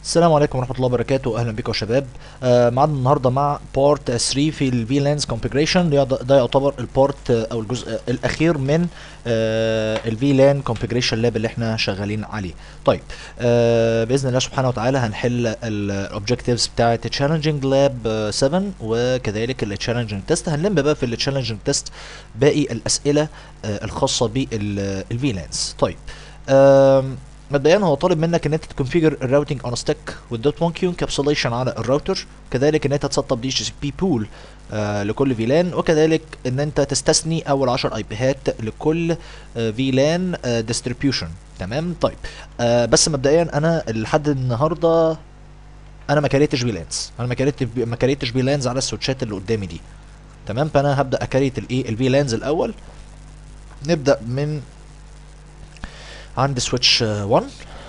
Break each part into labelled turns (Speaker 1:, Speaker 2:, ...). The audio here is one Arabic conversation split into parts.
Speaker 1: السلام عليكم ورحمة الله وبركاته. أهلا بكم يا شباب. معانا النهاردة مع بارت 3 في الفي لانز كونفيجريشن. ده يعتبر البارت أو الجزء الأخير من الفي لان كونفيجريشن لاب اللي احنا شغالين عليه. طيب، بإذن الله سبحانه وتعالى هنحل الأوبجكتيفز بتاعة تشالنجينج لاب 7 وكذلك التشالنجينج تيست. هنلم بقى في التشالنجينج تيست باقي الأسئلة الخاصة بالفي لانز. طيب، مبدئيا هو طالب منك ان انت تكونفيجر الراوتنج اون ستيك والدوت 1 كيو انكابسوليشن على الراوتر، كذلك ان انت تسطب دي اتش سي بي بول لكل فيلان، وكذلك ان انت تستثني اول 10 اي بيهات لكل فيلان ديستريبيوشن. تمام. طيب، بس مبدئيا انا لحد النهارده انا ما كريتش فيلانز، ما كريتش فيلانز على السويتشات اللي قدامي دي. تمام. فانا هبدا اكريت الايه الفيلانز الاول. نبدا من عند سويتش 1.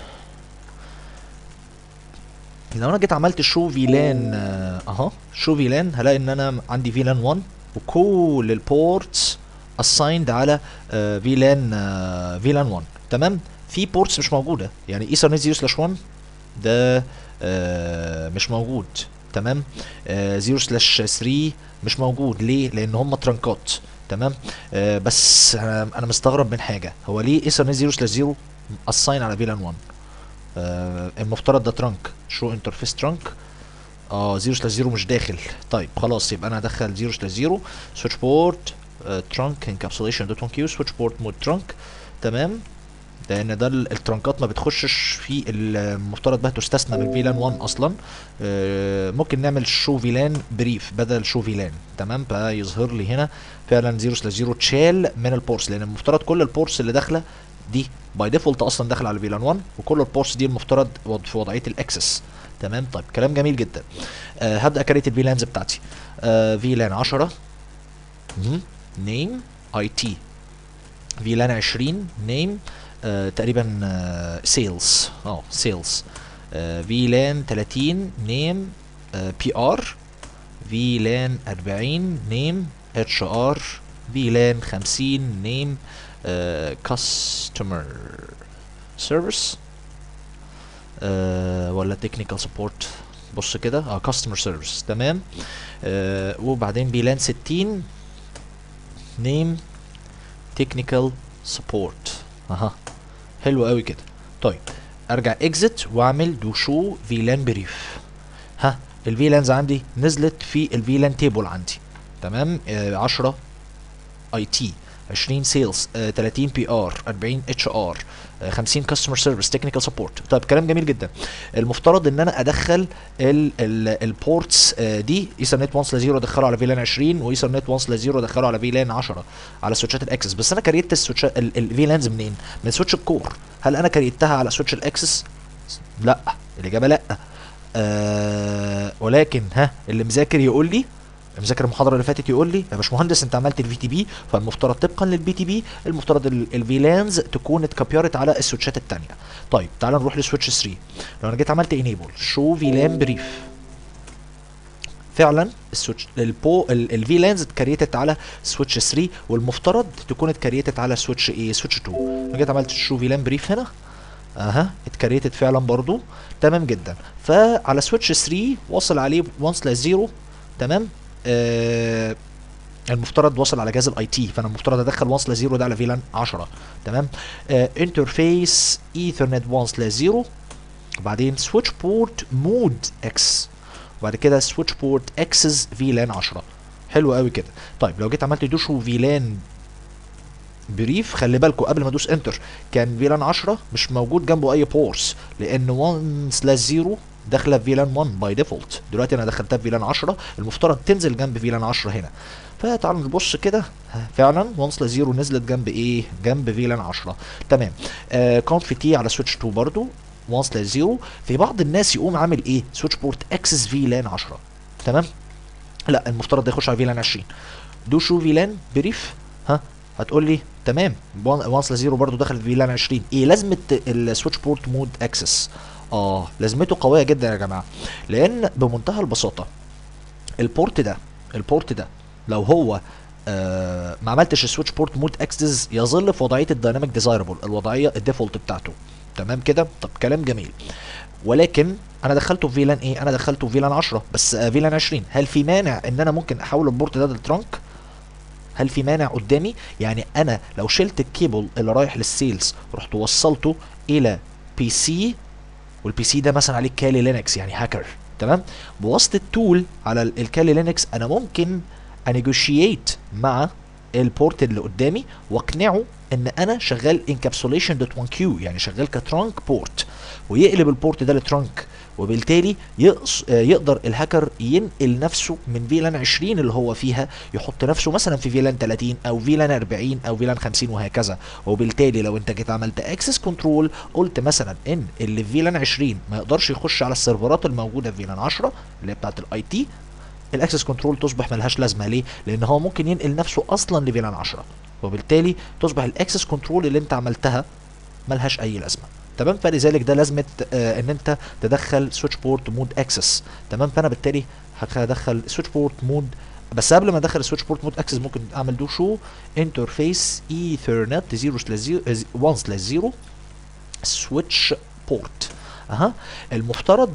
Speaker 1: لو انا جيت عملت شو فيلان شو فيلان، هلاقي ان انا عندي فيلان 1 وكل البورتس اسايند على فيلان 1. تمام. في بورتس مش موجوده، يعني ايثرنت 0/1 ده مش موجود. تمام. 0/3 مش موجود. ليه؟ لان هم ترنكات. تمام. بس انا مستغرب من حاجه، هو ليه ايثرنت 0/0 اساين على فيلان 1؟ المفترض ده ترانك، شو انترفيس ترانك. 0/0 مش داخل. طيب خلاص، يبقى انا هدخل 0/0 سويتش بورت ترانك انكابسوليشن دوت 1 كيو سويتش بورت مود ترانك. تمام. لان ده الترانكات ما بتخشش في المفترض بقى تستثنى من فيلان 1 اصلا. ممكن نعمل شو فيلان بريف بدل شو فيلان. تمام. فيظهر لي هنا فعلا 0/0 اتشال من البورس، لان المفترض كل البورس اللي داخله دي باي ديفولت اصلا داخل على فيلان 1، وكل البورس دي المفترض في وضعيه الاكسس. تمام. طيب، كلام جميل جدا. هبدا كريت الفيلانز بتاعتي. فيلان 10 نيم اي تي. فيلان 20 نيم تقريبا سيلز. سيلز. فيلان 30 نيم بي ار. فيلان 40 نيم اتش ار. فيلان 50 نيم كاستمر سيرفيس ولا تكنيكال سبورت. بص كده، كاستمر سيرفيس. تمام. وبعدين فيلان 60 نيم تكنيكال سبورت. حلو قوي كده. طيب، ارجع اكزit واعمل دو شو فيلان بريف. الفيلانز عندي نزلت في الفيلان تيبل عندي. تمام. 10 اي تي، 20 سيلز، 30 بي ار، 40 اتش ار، 50 كاستمر سيرفيس تكنيكال سبورت. طيب، كلام جميل جدا. المفترض ان انا ادخل البورتس دي ايثرنت 1/0 ادخله على فيلان 20، وايثرنت 1/0 ادخله على فيلان 10 على سويتشات الاكسس. بس انا كريت السويتشات الفيلانز منين؟ من سويتش الكور. هل انا كريتها على سويتش الاكسس؟ لا، الاجابه لا. ولكن اللي مذاكر يقول لي، مذاكر المحاضره اللي فاتت يقول لي يا باشمهندس انت عملت الفي تي بي، فالمفترض طبقا للبي تي بي المفترض الفيلانز تكون اتكابيرت على السويتشات الثانيه. طيب، تعال نروح لسويتش 3. لو انا جيت عملت انيبل شو فيلان بريف، فعلا السويتش الفيلانز اتكريتت على سويتش 3، والمفترض تكون اتكريتت على سويتش ايه؟ سويتش 2. لو جيت عملت شو فيلان بريف هنا، اتكريتت فعلا برضو. تمام جدا. فعلى سويتش 3 وصل عليه 1/0. تمام. المفترض وصل على جهاز الاي تي، فانا المفترض ادخل 1/0 ده على فيلان 10. تمام. انترفيس ايثرنت 1/0، وبعدين سويتش بورت مود اكس، وبعد كده سويتش بورت اكسس فيلان 10. حلو قوي كده. طيب، لو جيت عملت دوشو فيلان بريف، خلي بالكم قبل ما ادوس انتر كان فيلان 10 مش موجود جنبه اي بورس، لان 1/0 داخله في فيلان 1 باي ديفولت. دلوقتي انا دخلتها في فيلان 10، المفترض تنزل جنب فيلان 10 هنا. فتعالوا نبص كده، فعلا 1/0 نزلت جنب ايه؟ جنب فيلان 10. تمام. كونف تي على سويتش 2 برضو 1/0. في بعض الناس يقوم عامل ايه؟ سويتش بورت اكسس فيلان 10. تمام. لا، المفترض ده يخش على فيلان 20. دو شو فيلان بريف. هتقول لي تمام 1/0 برضو دخلت فيلان 20. ايه لازمه السويتش بورت مود اكسس؟ لازمته قويه جدا يا جماعه، لان بمنتهى البساطه البورت ده لو هو ما عملتش السويتش بورت مود اكسس يظل في وضعيه الدايناميك ديزايربل، الوضعيه الديفولت بتاعته. تمام كده. طب كلام جميل. ولكن انا دخلته في فيلان ايه؟ انا دخلته في فيلان 10 بس فيلان 20. هل في مانع ان انا ممكن احول البورت ده للترانك؟ هل في مانع قدامي؟ يعني انا لو شلت الكيبل اللي رايح للسيلز رحت وصلته الى بي سي، والبي سي ده مثلا عليه كالي لينكس يعني هاكر، تمام، بواسطه التول على الكالي لينكس انا ممكن انيجوشيت مع البورت اللي قدامي واقنعه ان انا شغال انكابسوليشن دوت 1 كيو، يعني شغال كترانك بورت، ويقلب البورت ده لترانك، وبالتالي يقدر الهاكر ينقل نفسه من فيلان 20 اللي هو فيها يحط نفسه مثلا في فيلان 30 او فيلان 40 او فيلان 50 وهكذا. وبالتالي لو انت جيت عملت اكسس كنترول قلت مثلا ان اللي في فيلان 20 ما يقدرش يخش على السيرفرات الموجوده في فيلان 10 اللي هي بتاعت الاي تي، الاكسس كنترول تصبح ملهاش لازمه. ليه؟ لان هو ممكن ينقل نفسه اصلا لفيلان 10، وبالتالي تصبح الاكسس كنترول اللي انت عملتها ملهاش اي لازمه. تمام، فلذلك ده لازمه ان انت تدخل سويتش بورت مود اكسس. تمام، فانا بالتالي هدخل سويتش بورت مود، بس قبل ما ادخل السويتش بورت مود اكسس ممكن اعمل دو شو انترفيس ايثرنت 0/1/0 سويتش بورت. اها، المفترض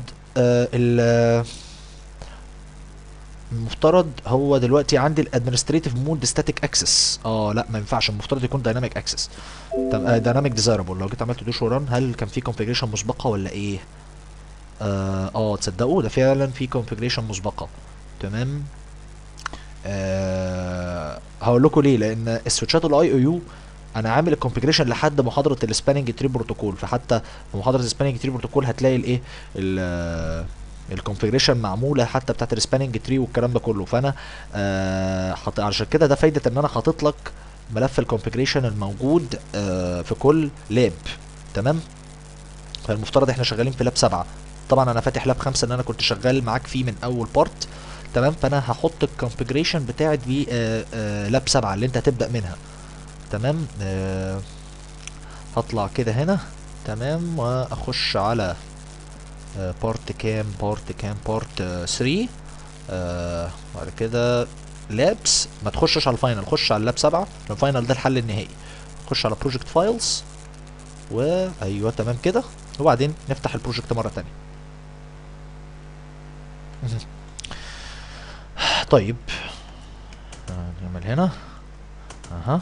Speaker 1: المفترض هو دلوقتي عندي الادمنستريتيف مود ستاتيك اكسس. لا ما ينفعش، المفترض يكون دايناميك اكسس. دايناميك ديزايربل. لو جيت عملت دوش وران هل كان في كونفيجريشن مسبقه ولا ايه؟ تصدقوا ده فعلا في كونفيجريشن مسبقه. تمام. هقول لكم ليه. لان السويتشات الاي او يو انا عامل الكونفيجريشن لحد محاضره السباننج تري بروتوكول، فحتى في محاضره السباننج تري بروتوكول هتلاقي الايه الكونفيجريشن معموله حتى بتاعت السباننج تري والكلام ده كله. فانا عشان كده ده فايده ان انا حاطط لك ملف الكونفيجريشن الموجود في كل لاب. تمام، فالمفترض احنا شغالين في لاب 7. طبعا انا فاتح لاب 5 ان انا كنت شغال معاك فيه من اول بارت. تمام، فانا هحط الكونفيجريشن بتاعت في لاب 7 اللي انت هتبدا منها. تمام، هطلع كده هنا. تمام، واخش على بارت كام، بارت 3. بعد كده لابس، ما تخشش على الفاينل، خش على اللاب 7. الفاينل ده الحل النهائي. خش على بروجكت فايلز، وايوه تمام كده، وبعدين نفتح البروجكت مره تانية. طيب نعمل هنا اها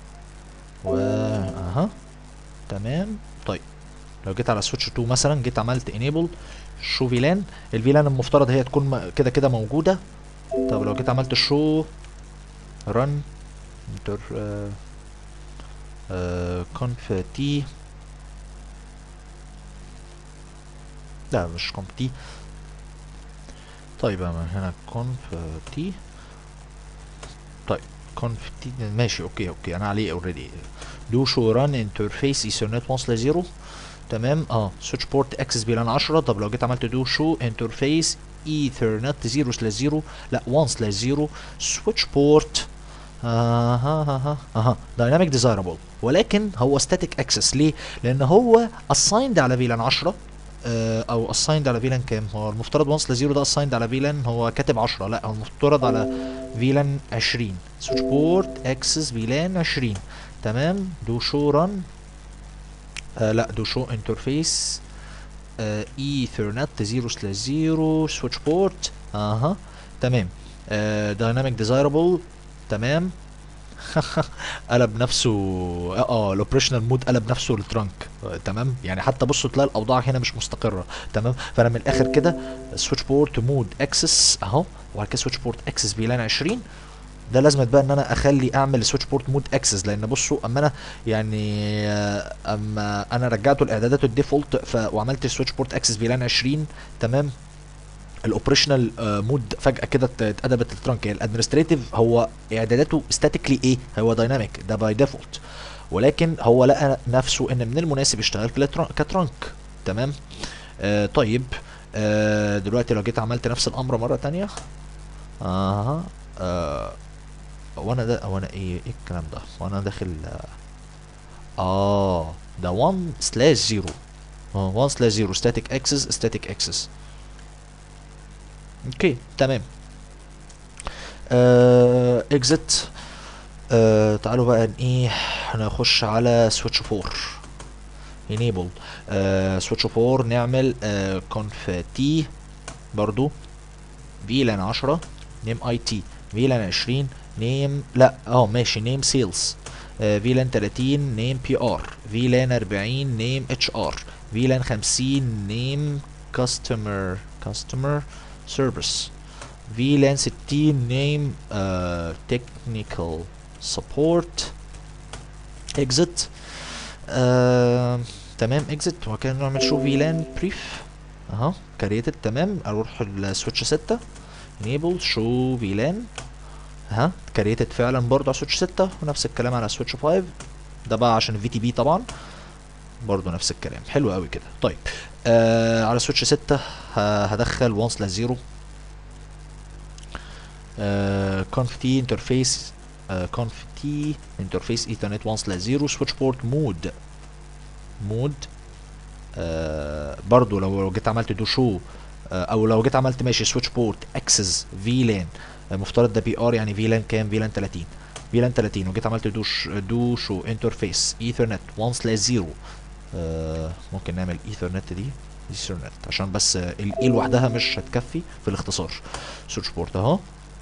Speaker 1: اها. تمام. طيب لو جيت على سويتش 2 مثلا، جيت عملت انيبل شو فيلان، الفيلان المفترض هي تكون كده كده موجوده. طب لو جيت عملت شو رن انتر كونف تي، لا مش كونف تي. طيب هنا كونف تي. طيب كونف تي ماشي، اوكي انا عليه اوريدي. دو شو ران انترفيس ايثرنت 1/0. تمام، سويتش بورت اكسس فيلان 10. طب لو جيت عملت دو شو انترفيس ايثرنت 0/0 لا 1/0 سويتش بورت دايناميك ديزايربل، ولكن هو ستاتيك اكسس. ليه؟ لان هو اسايند على فيلان 10 او اسايند على فيلان كام؟ هو المفترض 1/0 ده اسايند على فيلان، هو كاتب 10، لا هو المفترض على فيلان 20. سويتش بورت اكسس فيلان 20. تمام، دو شو ران لا دو شو انترفيس ايثرنت 0/0 سويتش بورت. تمام، دايناميك ديزايربل. تمام. قلب نفسه الاوبريشنال مود قلب نفسه للترانك. تمام، يعني حتى بصوا تلاقي الاوضاع هنا مش مستقره. تمام، فانا من الاخر كده سويتش بورت مود اكسس اهو، وبعد كده سويتش بورت اكسس فيلان 20. ده لازم بقى ان انا اعمل سويتش بورت مود اكسس، لان بصوا اما انا يعني اما انا رجعته لاعدادات الديفولت وعملت سويتش بورت اكسس فيلان 20. تمام، الاوبريشنال مود فجاه كده اتقلبت الترانك. يعني الادمنستريتيف هو اعداداته ستاتيكلي ايه، هو دايناميك ده باي ديفولت، ولكن هو لقى نفسه ان من المناسب يشتغل كترانك. تمام. طيب دلوقتي لو جيت عملت نفس الامر مره تانية اها وانا ايه الكلام ده وانا داخل ده 1/0 1/0 static access. اوكي تمام. اكزit. تعالوا بقى ايه، هنخش على سويتش 4. enable switch 4 نعمل conf t برضو VLAN 10 name IT VLAN 20 name لا ماشي name sales VLAN 30 name PR VLAN 40 name HR VLAN 50 name customer service VLAN 60 name technical support exit تمام exit وكان نعمل شو VLAN brief اهو كريتد تمام. اروح السويتش 6 enable show VLAN ها كريتد فعلا برضه على سويتش 6 ونفس الكلام على سويتش 5 ده بقى عشان الفي تي بي طبعا برضه نفس الكلام. حلو قوي كده. طيب على سويتش 6 هدخل 1/0 conf t interface conf t interface ethernet 1/0 switch port mode برضو لو جيت عملت دو شو او لو جيت عملت ماشي سويتش بورت اكسس فيلان مفترض ده بي ار يعني فيلان كام فيلان 30 وجيت عملت دو شو انترفيس ايثرنت 1/0 ممكن نعمل ايثرنت دي ايثرنت عشان بس الاي لوحدها مش هتكفي في الاختصار. سويتش بورت اهو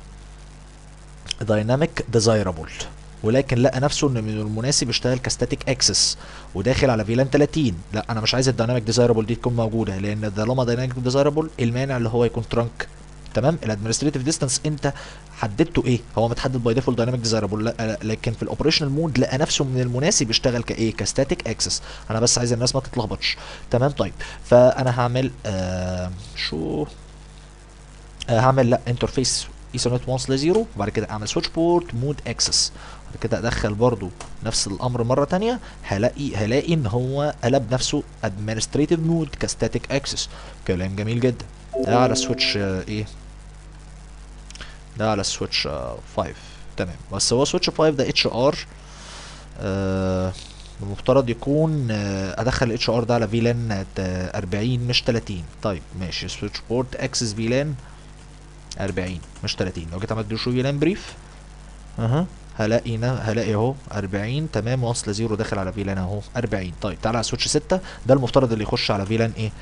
Speaker 1: دايناميك ديزايرابل ولكن لقى نفسه ان من المناسب يشتغل كستاتيك اكسس وداخل على فيلان 30. لا انا مش عايز الدايناميك ديزايرابل دي تكون موجوده لان طالما دايناميك ديزايرابل المانع اللي هو يكون ترانك تمام. الادمنستريتيف ديستانس انت حددته ايه هو متحدد باي ديفولت دايناميك ديزايرابل لكن في الاوبريشنال مود لقى نفسه من المناسب يشتغل كايه كستاتيك اكسس. انا بس عايز الناس ما تتلخبطش تمام. طيب فانا هعمل هعمل لا انترفيس ايثرنت 1/0 وبعد كده اعمل سويتش بورت مود اكسس بعد كده ادخل برضو نفس الامر مره تانية هلاقي ان هو قلب نفسه administrative مود كستاتيك اكسس. كلام جميل جدا. ده على سويتش ايه ده على سويتش 5 تمام. بس هو سويتش 5 ده اتش ار المفترض يكون ادخل الاتش ار ده على فيلان 40 مش 30. طيب ماشي سويتش بورت اكسس فيلان 40 مش 30. لو جيت عملت شو فيلان بريف هلاقي اهو 40 تمام 1/0 داخل على فيلان اهو 40. طيب تعالى على سويتش 6 ده المفترض اللي يخش على فيلان ايه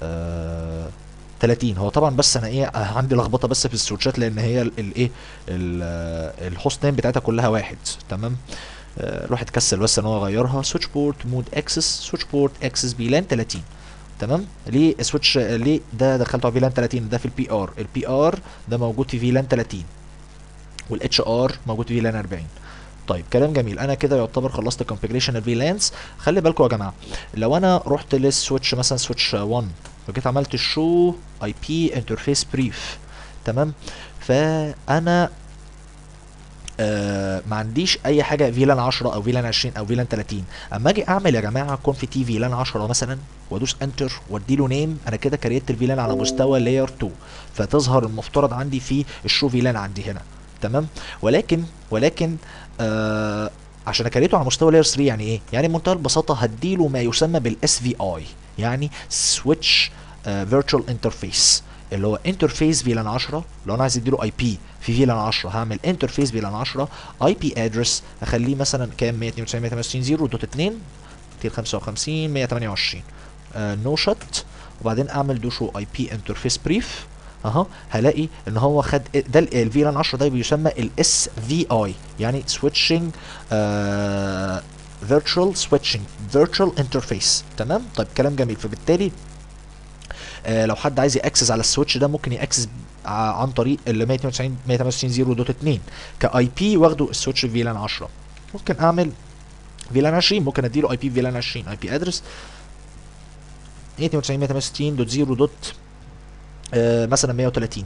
Speaker 1: 30. هو طبعا بس انا ايه عندي لخبطه بس في السويتشات لان هي الايه الهوست نيم بتاعتها كلها واحد تمام. الواحد كسل بس ان هو يغيرها. سويتش بورت مود اكسس سويتش بورت اكسس فيلان 30 تمام. ليه سويتش ليه ده دخلته على فيلان 30 ده في البي ار ده موجود في فيلان 30 والاتش ار موجود في فيلان 40. طيب كلام جميل. انا كده يعتبر خلصت كونفيجريشن الفيلانس. خلي بالكم يا جماعه لو انا رحت للسويتش مثلا سويتش 1 وجيت عملت شو اي بي انترفيس بريف تمام فانا ما عنديش اي حاجه فيلان 10 او فيلان 20 او فيلان 30. اما اجي اعمل يا جماعه كونف تي فيلان 10 مثلا وادوس انتر وادي له نيم انا كده كريت الفيلان على مستوى لاير 2 فتظهر المفترض عندي في الشو فيلان عندي هنا تمام. ولكن عشان اكريته على مستوى لاير 3 يعني ايه؟ يعني بمنتهى البساطه هديله ما يسمى بالاس في اي يعني سويتش فيرتشوال انترفيس اللي هو انترفيس فيلان 10. لو انا عايز اديله اي بي في فيلان 10 هعمل انترفيس فيلان 10 اي بي ادرس اخليه مثلا كام 192.168.0.2 255 128 نو شوت وبعدين اعمل دو شو اي بي انترفيس بريف اهو هلاقي ان هو خد ده الفيلان 10 ده بيسمى الاس في اي يعني سويتشنج فيرتشوال سويتشنج فيرتشوال انترفيس تمام. طيب كلام جميل. فبالتالي لو حد عايز ياكسس على السويتش ده ممكن ياكسس عن طريق ال 192.168.0.2 كاي بي واخده السويتش فيلان 10. ممكن اعمل فيلان 20 ممكن اديله اي بي فيلان 20 اي بي ادرس 192.168.0. مثلا 130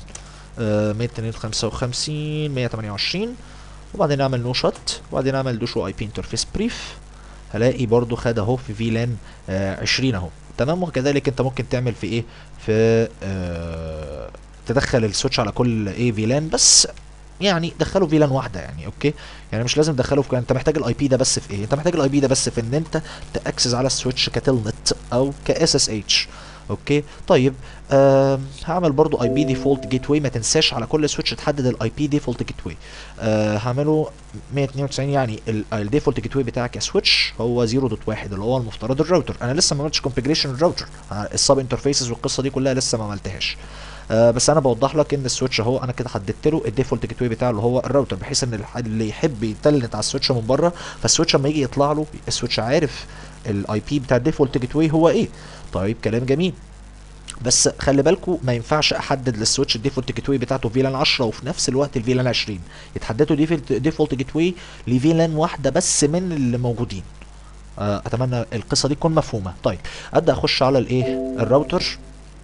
Speaker 1: 255 128 وبعدين اعمل نو شوت وبعدين اعمل دو شو اي بي انترفيس بريف هلاقي برضو خد اهو في فيلان 20 اهو تمام. وكذلك انت ممكن تعمل في ايه في تدخل السويتش على كل ايه فيلان بس يعني دخله فيلان واحده يعني اوكي يعني مش لازم تدخله في انت محتاج الاي بي ده بس في ايه؟ انت محتاج الاي بي ده بس في ان انت تاكسس على السويتش كتلنت او كاس اس اتش اوكي طيب. هعمل برضو اي بي ديفولت جيت واي، ما تنساش على كل سويتش تحدد الاي بي ديفولت جيت واي. هعمله 192، يعني الديفولت جيت واي بتاعك يا سويتش هو 0.1 اللي هو المفترض الراوتر. انا لسه ما عملتش كونفيجريشن الراوتر، السب انترفيسز والقصه دي كلها لسه ما عملتهاش. بس انا بوضح لك ان السويتش اهو انا كده حددت له الديفولت جيت واي بتاعه اللي هو الراوتر، بحيث ان اللي يحب يتلنت على السويتش من بره، فالسويتش لما يجي يطلع له السويتش عارف الاي بي بتاع الديفولت جيت واي هو ايه. طيب كلام جميل. بس خلي بالكو ما ينفعش احدد للسويتش الديفولت جيت واي بتاعته فيلان 10 وفي نفس الوقت الفيلان 20. يتحددوا ديفولت جيت واي لفيلان واحده بس من اللي موجودين. اتمنى القصه دي تكون مفهومه. طيب ابدا اخش على الايه الراوتر.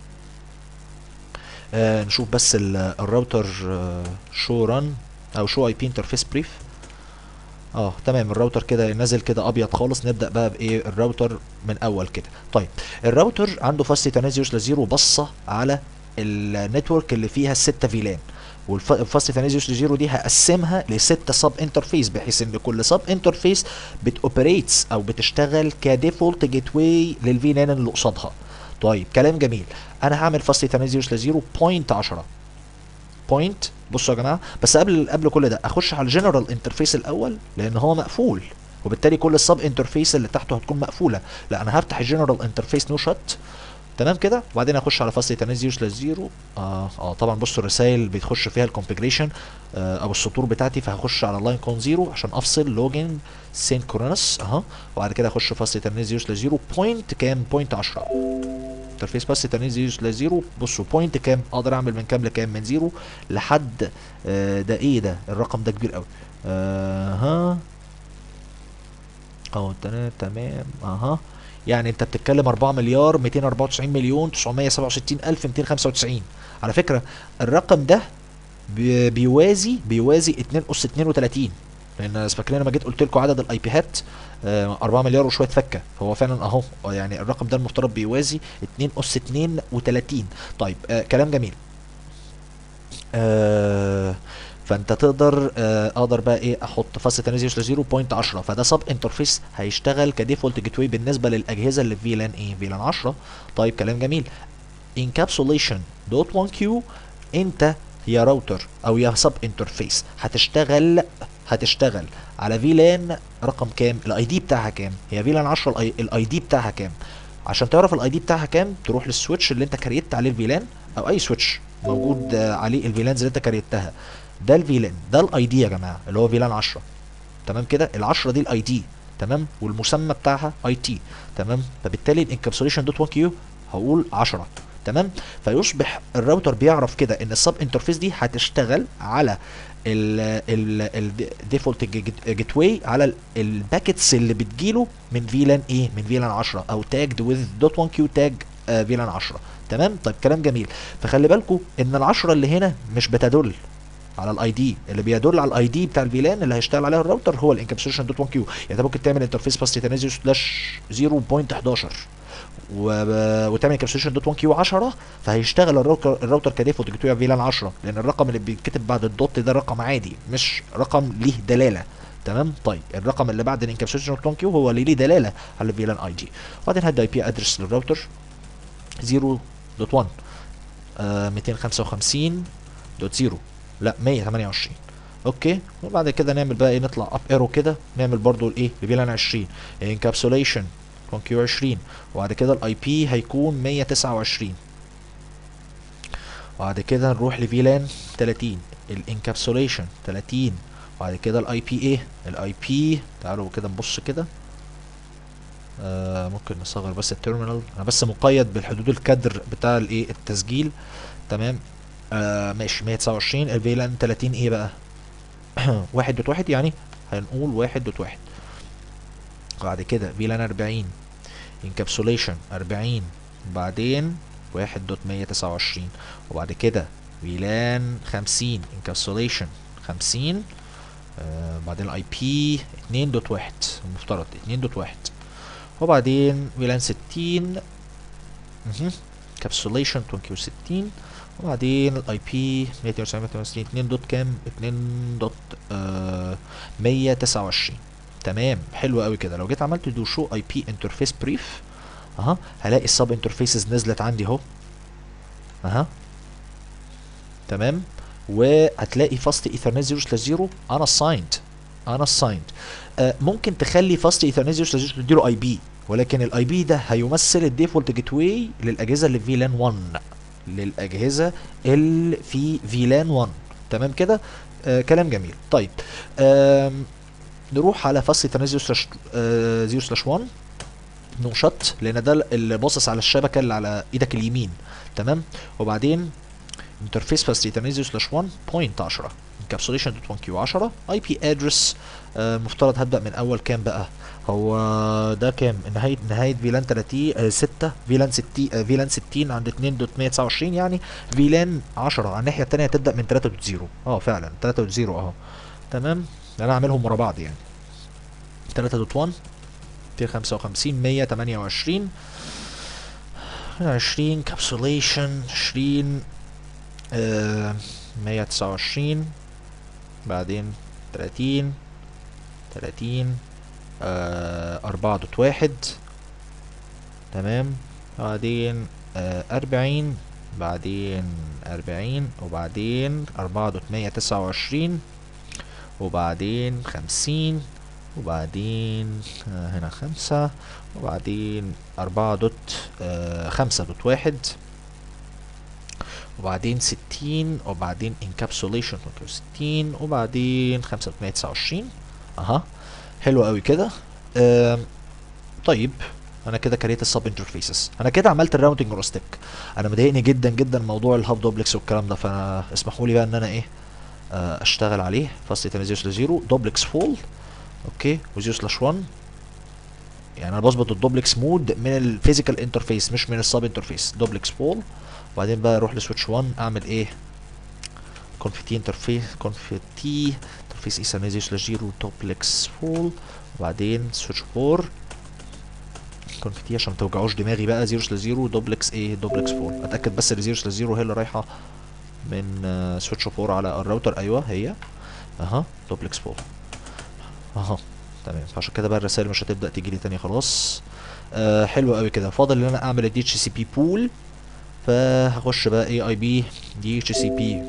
Speaker 1: نشوف بس الراوتر شو ران او شو اي بي انترفيس بريف. تمام، الراوتر كده نازل كده ابيض خالص. نبدا بقى بايه الراوتر من اول كده. طيب الراوتر عنده فاست تنازيوس لزيرو، بصه على النتورك اللي فيها الستة فيلان، والفاست تنازيوس لزيرو دي هقسمها لستة سب انترفيس، بحيث ان كل سب انترفيس بتوبريتس او بتشتغل كديفولت جيت واي للفيلان اللي قصادها. طيب كلام جميل. انا هعمل فاست تنازيوس لزيرو بوينت 10 بوينت. بصوا يا جماعه، بس قبل كل ده اخش على الجنرال انترفيس الاول لان هو مقفول، وبالتالي كل السب انترفيس اللي تحته هتكون مقفوله. لا انا هفتح الجنرال انترفيس نو شوت. تمام كده، وبعدين اخش على فاست تنازيوس للزيرو. طبعا بصوا الرسائل بتخش فيها الكونفيجريشن او السطور بتاعتي، فهخش على لاين كون زيرو عشان افصل لوجن سينكرونس وبعد كده اخش فاست تنازيوس لزيرو بوينت كام، بوينت 10 انترفيس بس تنزيل لزيرو. بصوا بوينت كام، اقدر اعمل من كام لكام، من زيرو لحد ده ايه ده، الرقم ده كبير قوي. ها تمام يعني انت بتتكلم 4 مليار 294 مليون 967 الف 295. على فكره الرقم ده بيوازي 2 اس 32، لان فاكرين لما جيت قلت لكم عدد الاي بيهات 4 مليار وشويه فكه، هو فعلا اهو يعني الرقم ده المفترض بيوازي 2 اس 32. طيب كلام جميل. فانت تقدر اقدر بقى ايه احط فاست تنازيوس ل 0.10، فده سب انترفيس هيشتغل كديفولت جيت واي بالنسبه للاجهزه اللي في فيلان ايه، فيلان 10. طيب كلام جميل. انكابسوليشن دوت 1 كيو، انت يا راوتر او يا سب انترفيس هتشتغل على فيلان رقم كام، الاي دي بتاعها كام، هي فيلان 10 الاي دي بتاعها كام. عشان تعرف الاي دي بتاعها كام تروح للسويتش اللي انت كريت عليه الفيلان، او اي سويتش موجود عليه الفيلانز اللي انت كريتها. ده الفيلان، ده الاي دي يا جماعه اللي هو فيلان 10. تمام كده، ال10 دي الاي دي، تمام، والمسمى بتاعها اي تي. تمام، فبالتالي الانكابسوليشن دوت 1 كيو هقول 10. تمام، فيصبح الراوتر بيعرف كده ان السب انترفيس دي هتشتغل على الديفولت جيت واي على الباكيتس اللي بتجيله من فيلان ايه، من فيلان 10 او تاجد وذ دوت 1 كيو تاج فيلان 10. تمام، طيب كلام جميل. فخلي بالكم ان ال10 اللي هنا مش بتدل على الاي دي، اللي بيدل على الاي دي بتاع الفيلان اللي هيشتغل عليها الراوتر هو الانكابسوليشن دوت 1 كيو. يعني انت ممكن تعمل انترفيس باست تنازل سلاش 0.11 وتعمل انكابسوليشن دوت 1 كيو 10، فهيشتغل الراوتر كديفولت جيت واي فيلان 10، لان الرقم اللي بيتكتب بعد الدوت ده رقم عادي مش رقم ليه دلاله. تمام، طيب الرقم اللي بعد الانكابسوليشن دوت 1 كيو هو اللي ليه دلاله على الفيلان اي دي. وبعدين هدي اي بي ادرس للراوتر 0.1 255.0 لا 128. اوكي، وبعد كده نعمل بقى ايه، نطلع اب ايرو كده، نعمل برضو الايه لفيلان 20 انكابسوليشن 1 كيو 20، وبعد كده الاي بي هيكون 129. وبعد كده نروح لفيلان 30 الانكابسوليشن 30، وبعد كده الاي بي ايه، الاي بي تعالوا كده نبص كده. ممكن نصغر بس التيرمينال، انا بس مقيد بالحدود الكادر بتاع الايه التسجيل. تمام، ماشي 129. الفيلان 30 ايه بقى 1.1 يعني هنقول 1.1. بعد كده فيلان 40 انكابسوليشن 40، بعدين 1.129. وبعد كده فيلان 50 انكابسوليشن 50، بعدين الاي بي 2.1 المفترض 2.1. وبعدين فيلان 60 كابسوليشن 2 كيو 60، وبعدين الاي بي 192 2 دوت كام 2 دوت 129. تمام، حلو قوي كده. لو جيت عملت دو شو اي بي انترفيس بريف اها هلاقي السب انترفيسز نزلت عندي اهو. اها تمام. وهتلاقي فاست ايثرنت 0/0 انا اسايند. ممكن تخلي فاست ايثرنت 0/0 تديله اي بي، ولكن الاي بي ده هيمثل الديفولت جيت واي للاجهزه اللي في فيلان 1. للاجهزه اللي في فيلان 1. تمام كده. كلام جميل. طيب نروح على فاست ايثرنت 0/1 نو شت، لان ده اللي باصص على الشبكه اللي على ايدك اليمين. تمام. وبعدين انترفيس فاست ايثرنت 0/1.10 انكابسوليشن دوت 1 كيو 10 اي بي ادرس. المفترض هبدا من اول كام بقى؟ هو ده كام؟ نهايه فيلان 30 6 فيلان 60 فيلان 60 عند 2.129، يعني فيلان 10 على الناحيه الثانيه هتبدا من 3.0. فعلا 3.0 اهو. تمام. انا هعملهم ورا بعض يعني. 3.1 255 128 20 كابسوليشن 20 129 بعدين 30 4.1 تمام. بعدين 40 بعدين 40 وبعدين 4.129 وبعدين 50 وبعدين هنا 5 وبعدين 4.5.1 وبعدين 60 وبعدين انكابسوليشن 60 وبعدين 5.129. اها حلو قوي كده. طيب انا كده كريت السب انترفيسز، انا كده عملت الراوندنج روستيك. انا مضايقني جدا جدا موضوع الهاف دوبلكس والكلام ده، فانا اسمحوا لي بقى ان انا ايه اشتغل عليه. فاست ايثرنت 0/0 دوبلكس فول. اوكي و0/1 يعني انا بظبط الدوبلكس مود من الفيزيكال انترفيس مش من السب انترفيس. دوبلكس فول وبعدين بقى اروح لسويتش 1 اعمل ايه؟ كونفيتي انترفيس ايثرنت 0/0 دوبلكس فول وبعدين سويتش 4 كونفيتي عشان ما توجعوش دماغي بقى 0/0 دوبلكس ايه؟ دوبلكس فول. اتاكد بس ان 0/0 هي اللي رايحه من سويتش 4 على الراوتر. ايوه هي. اها دوبلكس فول. اها تمام. عشان كده بقى الرسائل مش هتبدا تيجي لي تاني خلاص. حلو قوي كده. فاضل ان انا اعمل الدي اتش سي بي بول. فهخش بقى اي اي بي دي اتش سي بي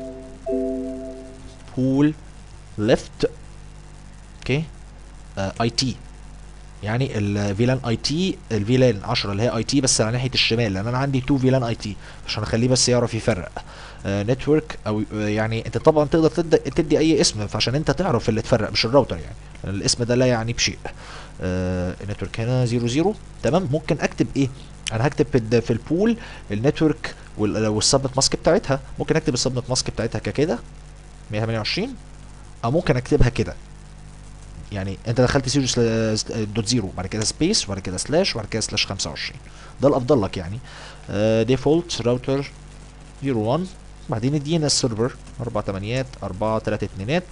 Speaker 1: بول ليفت. اوكي اي تي يعني الفيلان اي تي الفيلان 10 اللي هي اي تي بس على ناحيه الشمال، لان انا عندي 2 فيلان اي تي عشان اخليه بس يعرف يفرق. نتورك او يعني انت طبعا تقدر تدي اي اسم فعشان انت تعرف اللي تفرق مش الراوتر يعني. الاسم ده لا يعني بشيء. النتورك هنا 00. تمام. ممكن اكتب ايه؟ انا هكتب في البول النتورك والسبنت ماسك بتاعتها. ممكن اكتب السبنت ماسك بتاعتها كده 128 او ممكن اكتبها كده. يعني انت دخلت سيريوس دوت زيرو بعد كده سبيس وبعد كده سلاش وبعد كده سلاش 25. ده الافضل لك يعني. ديفولت راوتر 01 بعدين الدي ان اس سيرفر 4 8 4 3 2.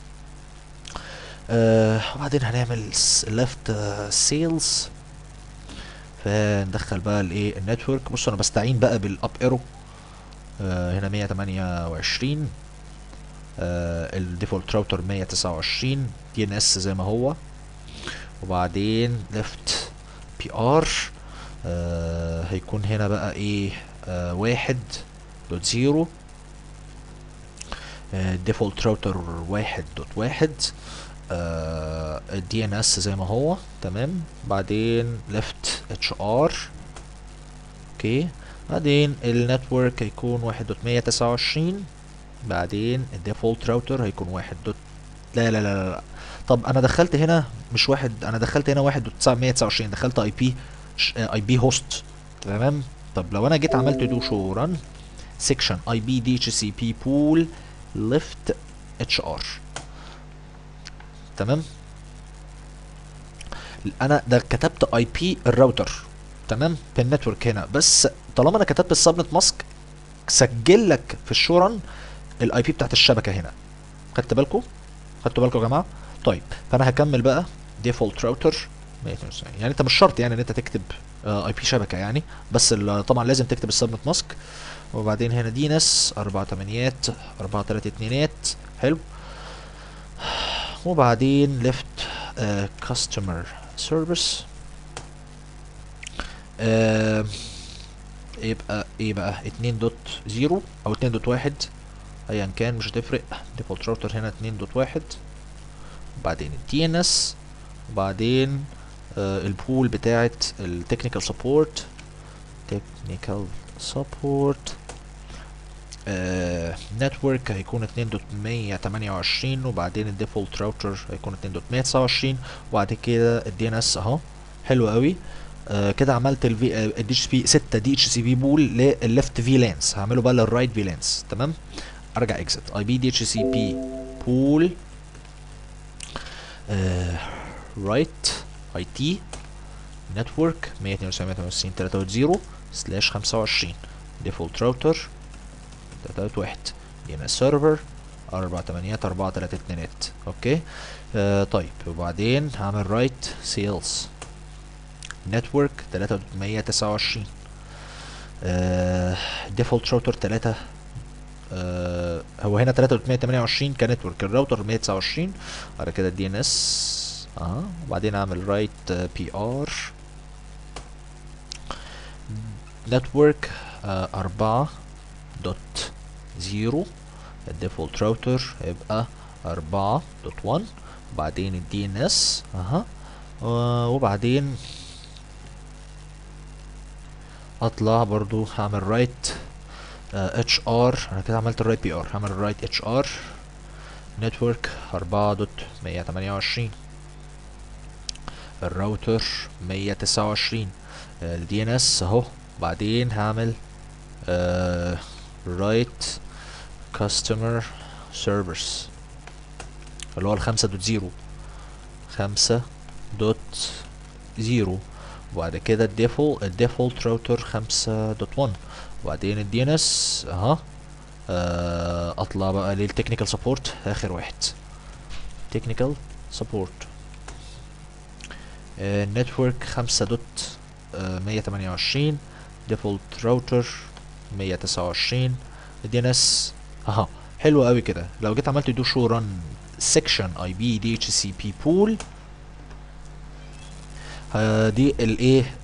Speaker 1: وبعدين هنعمل ليفت سيلز. فندخل بقى الايه النتورك. بصوا انا بستعين بقى بالاب ايرو. هنا 128 الديفولت راوتر 129 دي ان اس زي ما هو. وبعدين ليفت بي ار هيكون هنا بقى ايه 1.0 ديفولت راوتر 1.1 الدي ان اس زي ما هو. تمام. بعدين ليفت اتش ار. اوكي. بعدين النتورك هيكون 1.129 بعدين الديفولت راوتر هيكون 1. لا لا لا لا. طب انا دخلت هنا مش واحد، انا دخلت هنا 1.929 دخلت اي بي هوست. تمام. طب لو انا جيت عملت دو شو ران سيكشن اي بي دي اتش سي بي بول ليفت اتش ار. تمام. انا ده كتبت اي بي الراوتر. تمام. في النتورك هنا بس طالما انا كتبت السبنت ماسك سجل لك في الشورن الاي بي بتاعت الشبكه هنا. خدتوا بالكم يا جماعه؟ طيب فانا هكمل بقى ديفولت راوتر 192. يعني انت مش شرط يعني ان انت تكتب اي بي شبكه يعني، بس طبعا لازم تكتب السبنت ماسك. وبعدين هنا دي نس 4 8 4 3 2. حلو. وبعدين ليفت كاستمر سيرفيس آه يبقى ايه بقى 2.0 او 2.1 ايا كان مش هتفرق. ديفولت راوتر هنا 2.1 وبعدين الدي ان اس وبعدين البول بتاعت التكنيكال سبورت. تكنيكال سبورت نتورك هيكون 2.128 وبعدين الديفولت راوتر هيكون 2.129 وبعد كده الدي ان اس اهو. حلو قوي. كده عملت الدي اتش بي 6 دي اتش سي بي بول للليفت في لانس، هعمله بقى للرايت في لانس. تمام. ارجع اكزت اي بي دي اتش سي بي بول رايت اي تي نتورك 192.168.3.0 سلاش 25 ديفولت راوتر 3.1 دي ان اس سيرفر 4.8.4.3.2 اوكي. طيب وبعدين هعمل رايت سيلز نتورك 3.129 ديفولت راوتر 3 هو هنا 3.128 كنتورك، الراوتر 129. بعد كده الدي ان اس وبعدين اعمل رايت بي ار نتورك 4.0 الديفولت راوتر هيبقى 4.1 وبعدين الدي ان اس وبعدين اطلع برضو هعمل رايت اتش ار. انا كده عملت الرايت بي ار، هعمل الرايت اتش ار نتورك 4.128 الراوتر 129 الدي ان اس اهو. بعدين هعمل رايت كاستمر سيرفرز اللي هو ال5.0 5.0 وبعد كده الديفولت راوتر 5.1 وبعدين الدي ان اس اطلع بقى للتكنيكال سبورت اخر واحد تكنيكال سبورت نتورك 5.128 ديفولت راوتر 129 الدي ان اس حلو قوي كده. لو جيت عملت دو شو ران سيكشن اي بي دي اتش سي بي بول دي الايه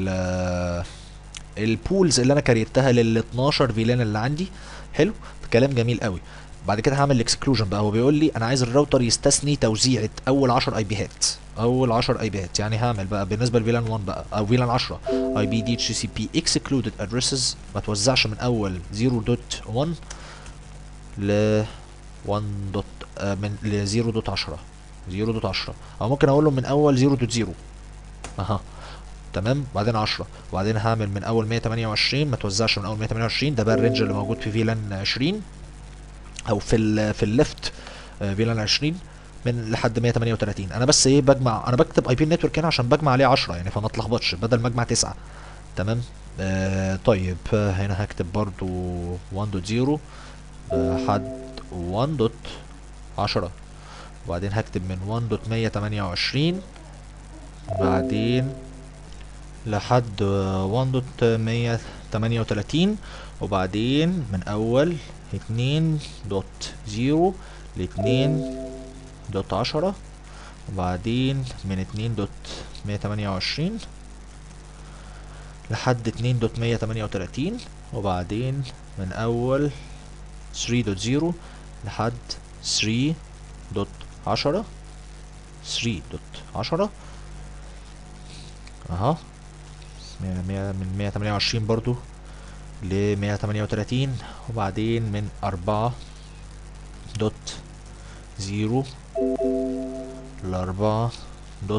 Speaker 1: البولز اللي انا كريتها لل 12 فيلان اللي عندي. حلو كلام جميل قوي. بعد كده هعمل الاكسكلوجن بقى. هو بيقول لي انا عايز الراوتر يستثني توزيعة اول 10 اي بيهات، اول 10 اي بيهات. يعني هعمل بقى بالنسبه لفيلان 1 بقى او فيلان 10 اي بي دي اتش سي بي اكسكلودد ادريسز ما توزعش من اول 0.1 ل 1 دوت من ل 0.10 او ممكن اقول له من اول 0.0 تمام. بعدين 10 وبعدين هعمل من اول 128 ما توزعش من اول 128. ده بقى الرينج اللي موجود في فيلان 20 او في الليفت فيلان 20 من لحد 138. انا بس ايه بجمع، انا بكتب اي بي نتورك هنا عشان بجمع عليه 10 يعني فما اتلخبطش بدل ما اجمع 9. تمام. طيب هنا هكتب برضو 1.0 لحد 1.10 وبعدين هكتب من 1.128 بعدين لحد 1.138 وبعدين من اول 2.0 ل 2.10 وبعدين من 2.128 لحد 2.138 وبعدين من اول 3.0 لحد 3.10 من 128 برضو ل 138 وبعدين من 4.0 ل 4 دوت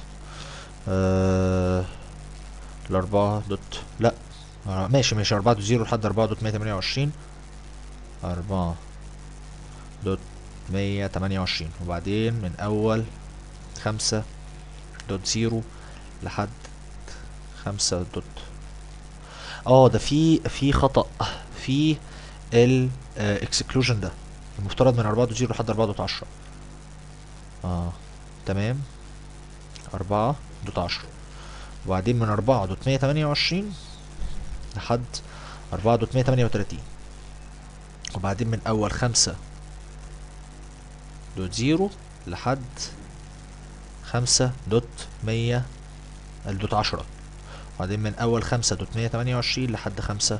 Speaker 1: ل 4 دوت لا ماشي 4.0 لحد 4.128 4.128 وبعدين من اول 5.0 لحد 5 دوت ده في خطأ في الاكسكلوجن ده. المفترض من 4.0 لحد 4.10 تمام 4.10 وبعدين من 4.128 لحد 4.138 وبعدين من اول 5.0 لحد 5.100 الدوت 10 وبعدين من اول 5.128 لحد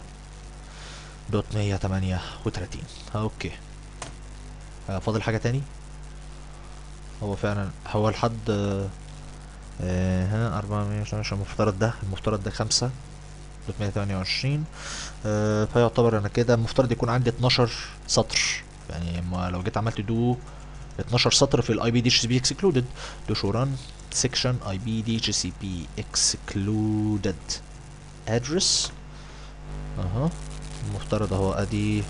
Speaker 1: 5.138. اوكي. فاضل حاجة تاني؟ هو فعلا هو لحد ها 412. المفترض ده 5.128. فيعتبر انا كده المفترض يكون عندي 12 سطر. يعني لو جيت عملت دو 12 سطر في الاي بي دي اتش سي بي اكسكلودد. دو شو ران سيكشن اي بي دي اتش سي بي اكسكلودد ادرس. المفترض اهو ادي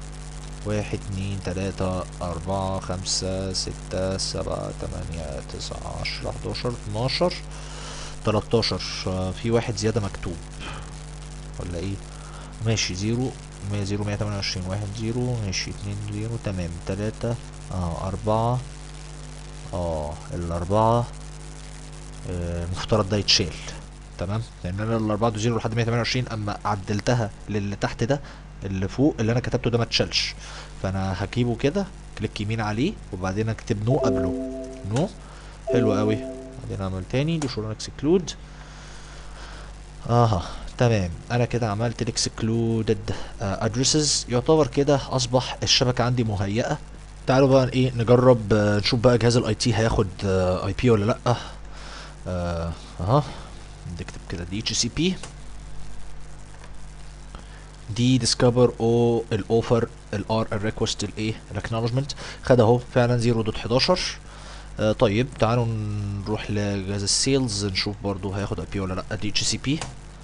Speaker 1: 1 2 3 4 5 6 7 8 9 10 11 12 13. في واحد زيادة مكتوب ولا ايه؟ ماشي 0 128 1 0 ماشي 2 0 تمام 3 4 الأربعة المفترض ده يتشال. تمام، لأن أنا الأربعة دو 0 لحد 128 أما عدلتها للي تحت ده اللي فوق اللي أنا كتبته ده ما اتشالش. فأنا هجيبه كده كليك يمين عليه وبعدين أكتب نو قبله. نو حلو قوي. بعدين أعمل تاني دو شو اكسكلود. تمام، انا كده عملت الاكسكلودد ادريسز. يعتبر كده اصبح الشبكه عندي مهيئه. تعالوا بقى ايه نجرب نشوف بقى جهاز الاي تي هياخد اي بي ولا لا. اها نكتب كده دي اتش سي بي دي ديسكفر او الاوفر الار الريكوست الايه الاكنولجمنت. خد اهو فعلا 0.11. طيب تعالوا نروح لجهاز السيلز نشوف برضو هياخد اي بي ولا لا. دي اتش سي بي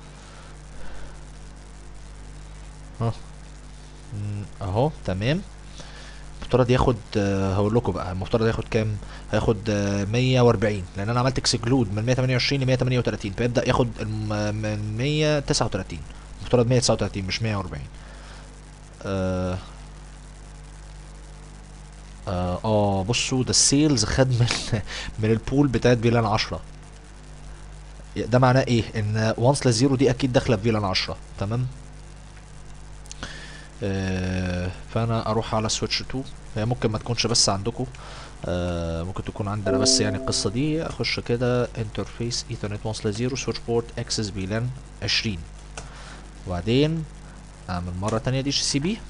Speaker 1: اهو تمام. المفترض ياخد هقول لكم بقى المفترض ياخد كام. هياخد 140 لان انا عملت اكسكلود من 128 ل 138 فيبدا ياخد من 139. المفترض 139 مش 140. بصوا ده السيلز خد من من البول بتاعت فيلان 10. ده معناه ايه؟ ان وانس للزيرو دي اكيد داخله في فيلان 10. تمام. فانا اروح على سويتش 2. هي ممكن ما تكونش بس عندكم، ممكن تكون عندنا بس يعني القصه دي. اخش كده انترفيس ايثرنت وصل 0 سويتش بورت اكسس فيلان 20 وبعدين اعمل مره تانية دي اتش سي بي.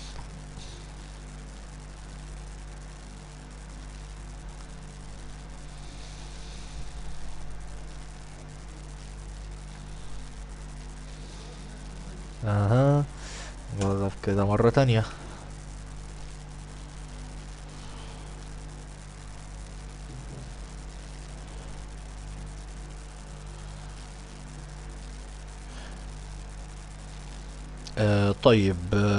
Speaker 1: اها جرب كده مره تانية. طيب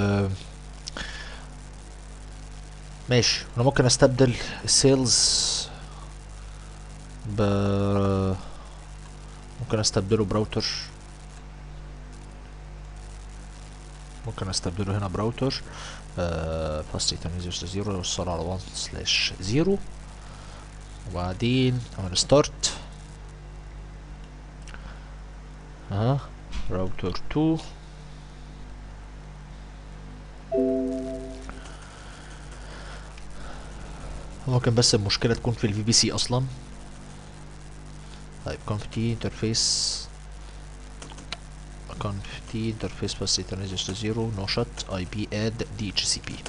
Speaker 1: ماشي. انا ممكن استبدل السيلز ب ممكن استبدله براوتر. ممكن استبدله هنا براوتر فاست ايثرنت 0 اوصله على 1/0 وبعدين اعمل ستارت. راوتر 2 ممكن بس المشكلة تكون في الفي بي سي اصلا. طيب كونفتي انترفيس باس ايثرنت 0 نو شوت اي بي اد دي اتش سي بي.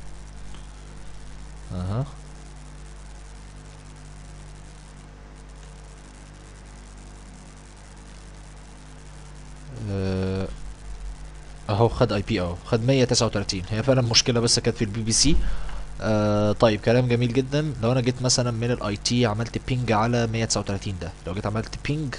Speaker 1: اهو خد اي بي خد 139. هي فعلا مشكلة بس كانت في البي بي سي. طيب كلام جميل جدا. لو انا جيت مثلا من الاي تي عملت بينج على 139 ده، لو جيت عملت بينج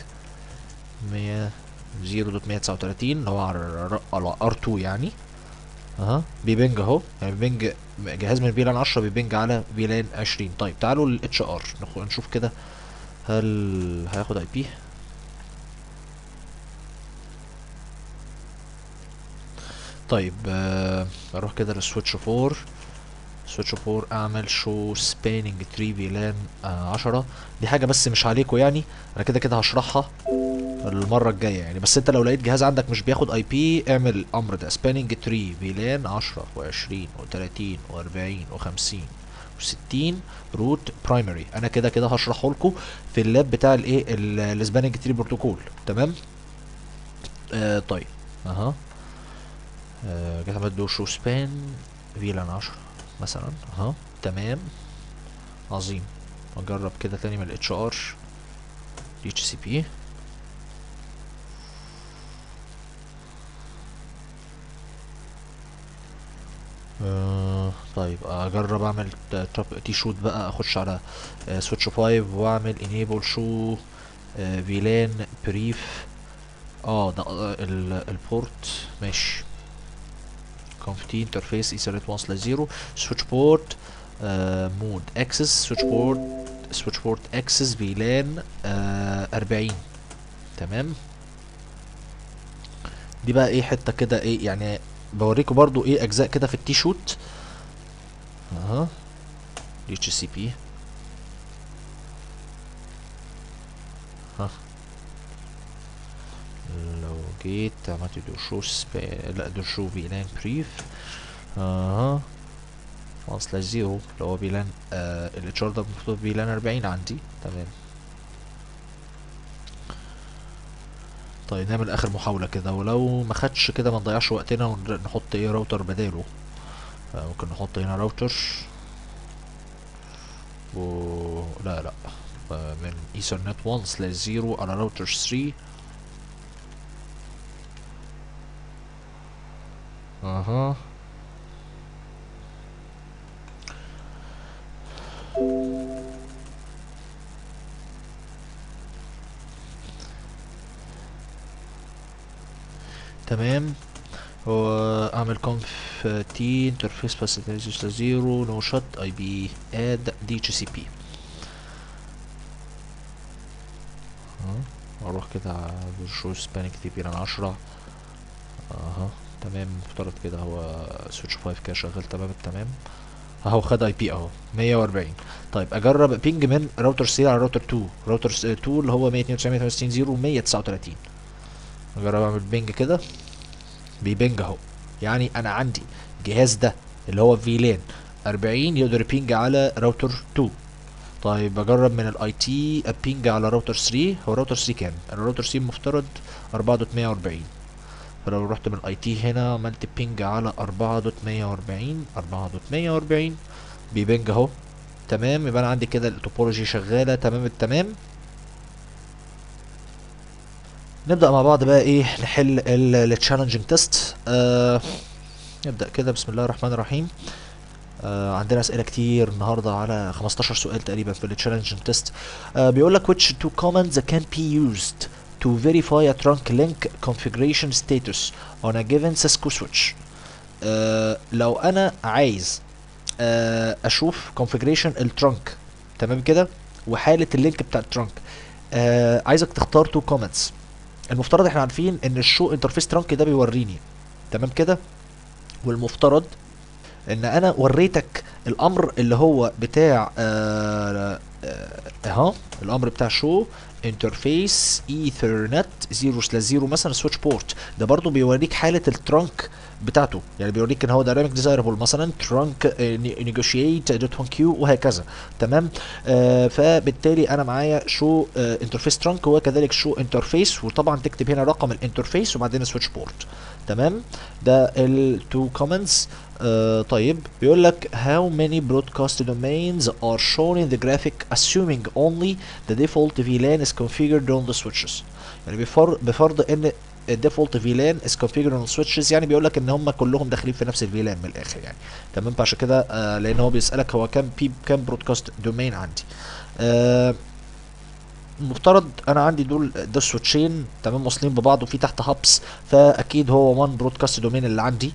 Speaker 1: 0.139 اللي هو على R2 يعني بيبنج اهو. يعني بيبنج جهاز من فيلان 10 بيبنج على فيلان 20. طيب تعالوا للاتش ار نشوف كده هل هياخد اي بي. طيب اروح كده للسويتش 4. سويتش 4 اعمل شو سباننج تري فيلان 10. دي حاجه بس مش عليكم يعني، انا كده كده هشرحها المره الجايه يعني. بس انت لو لقيت جهاز عندك مش بياخد اي بي اعمل الامر ده سباننج تري فيلان 10 و20 و30 و40 و50 و60 روت برايمري. انا كده كده هشرحه لكم في اللاب بتاع الايه السباننج تري بروتوكول. تمام. طيب اها. جيت عملت دور شو سبان فيلان 10 مثلا اها. تمام عظيم. اجرب كده تاني من الاتش ار دي اتش سي بي. طيب اجرب اعمل تي شوت بقى، اخش على سويتش 5 واعمل انيبل شو فيلان بريف. ده البورت ماشي. كونفتي انترفيس ايثرنت 1/0 سويتش بورت مود اكسس سويتش بورت اكسس فيلان 40. تمام. دي بقى ايه حته كده ايه يعني، بوريكم برضو ايه اجزاء كده في التي شوت. اها دي اتش سي بي. ها لو جيت عملت دور شو لا دور شو فيلان بريف. اها 1/0 اللي هو فيلان الاتش ار ده المفروض فيلان 40 عندي. تمام. طيب نعمل اخر محاولة كده، ولو ما خدش كده ما نضيعش وقتنا ونحط ايه راوتر بداله. ممكن نحط هنا راوتر لا لا من ايثرنت 1/0 على راوتر 3. اها تمام. واعمل conf تي انترفيس فاسيليتيز 0 نو شوت اي بي اد دي اتش سي بي. اروح كده على شو سبانك تي بي 10. اها تمام. مفترض كده هو سويتش 5 كده شغال تمام التمام اهو. خد اي بي اهو 140. طيب اجرب بينج من راوتر 3 على راوتر 2. راوتر 2 اللي هو 192.168.0 اجرب اعمل بينج كده. بيبنج اهو. يعني انا عندي الجهاز ده اللي هو فيلان 40 يقدر يبينج على راوتر 2. طيب بجرب من الاي تي ابينج على راوتر 3. هو راوتر 3 كام؟ الراوتر 3 المفترض 4.140. فلو رحت من الاي تي هنا عملت بينج على 4.140 بيبنج اهو. تمام. يبقى انا عندي كده التوبولوجي شغاله تمام التمام. نبدا مع بعض بقى ايه نحل التشالنجينج تيست. نبدا كده بسم الله الرحمن الرحيم. عندنا اسئله كتير النهارده على 15 سؤال تقريبا في التشالنجينج تيست. بيقول لك which two commands can be used to verify a trunk link configuration status on a given Cisco switch. لو انا عايز اشوف configuration الترانك تمام كده وحاله اللينك بتاع الترانك، عايزك تختار تو كومنتس. المفترض احنا عارفين ان الشو انترفيس ترانك ده بيوريني تمام كده، والمفترض ان انا وريتك الامر اللي هو بتاع اهو الامر بتاع شو انترفيس ايثرنت 0/0 مثلا سويتش بورت. ده برضو بيوريك حاله الترانك بتاعته، يعني بيوريك ان هو دايناميك ديزايربل مثلا ترانك نيجوشيت دوت 1 كيو وهكذا. تمام. فبالتالي انا معايا شو انترفيس ترانك وكذلك شو انترفيس، وطبعا تكتب هنا رقم الانترفيس وبعدين سويتش بورت. تمام. ده التو كومنتس. طيب بيقول لك how many broadcast domains are shown in the graphic assuming only the default VLAN is configured on the switches. يعني بفرض ان الديفولت فيلان is configured on switches، يعني بيقول لك ان هم كلهم داخلين في نفس الفيلان من الاخر يعني. تمام. فعشان كده لان هو بيسالك هو كام برودكاست دومين عندي. المفترض انا عندي ده سويتشين تمام واصلين ببعض وفي تحت هابس، فاكيد هو 1 برودكاست دومين اللي عندي.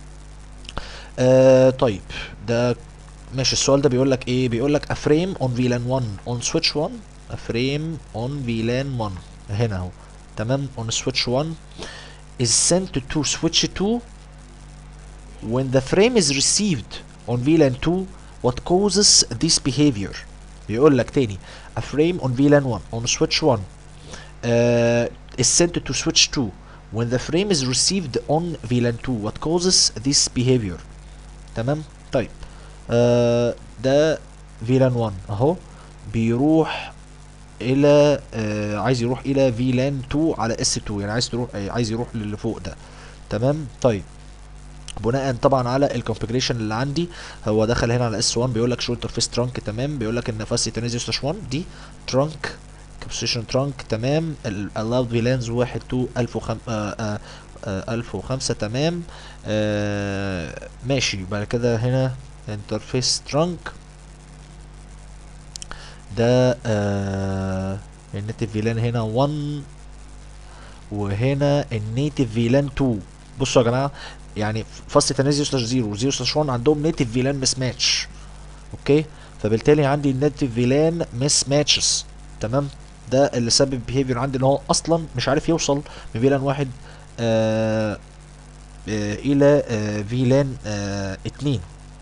Speaker 1: طيب ده ماشي. السؤال ده بيقول لك ايه؟ بيقول لك a frame on VLAN 1 on switch 1. a frame on VLAN 1 هنا اهو. تمام. on switch 1 is sent to switch 2 when the frame is received on VLAN 2 what causes this behavior. بيقول لك تاني a frame on VLAN 1 on switch 1 is sent to switch 2 when the frame is received on VLAN 2 what causes this behavior. تمام. طيب ده فيلان 1 اهو بيروح الى عايز يروح الى فيلان 2 على اس 2، يعني عايز يروح للي فوق ده. تمام. طيب بناء طبعا على الكونفجريشن اللي عندي، هو دخل هنا على اس 1 بيقول لك شو انترفيس ترانك. تمام. بيقول لك ان فاست تنزل سلاش 1 دي ترانك كابسيشن ترانك. تمام. الاود فيلانز 1 2 1005. تمام. ماشي. بعد كده هنا انترفيس ترانك ده النيتف فيلان هنا 1 وهنا النيتف فيلان 2. بصوا يا جماعه، يعني فاست تنازل سلاش 0 0 سلاش 1 عندهم نيتف فيلان مس ماتش. اوكي. فبالتالي عندي النيتف فيلان مس ماتشز. تمام. ده اللي سبب بيهيفير عندي ان هو اصلا مش عارف يوصل من فيلان واحد الى فيلان 2.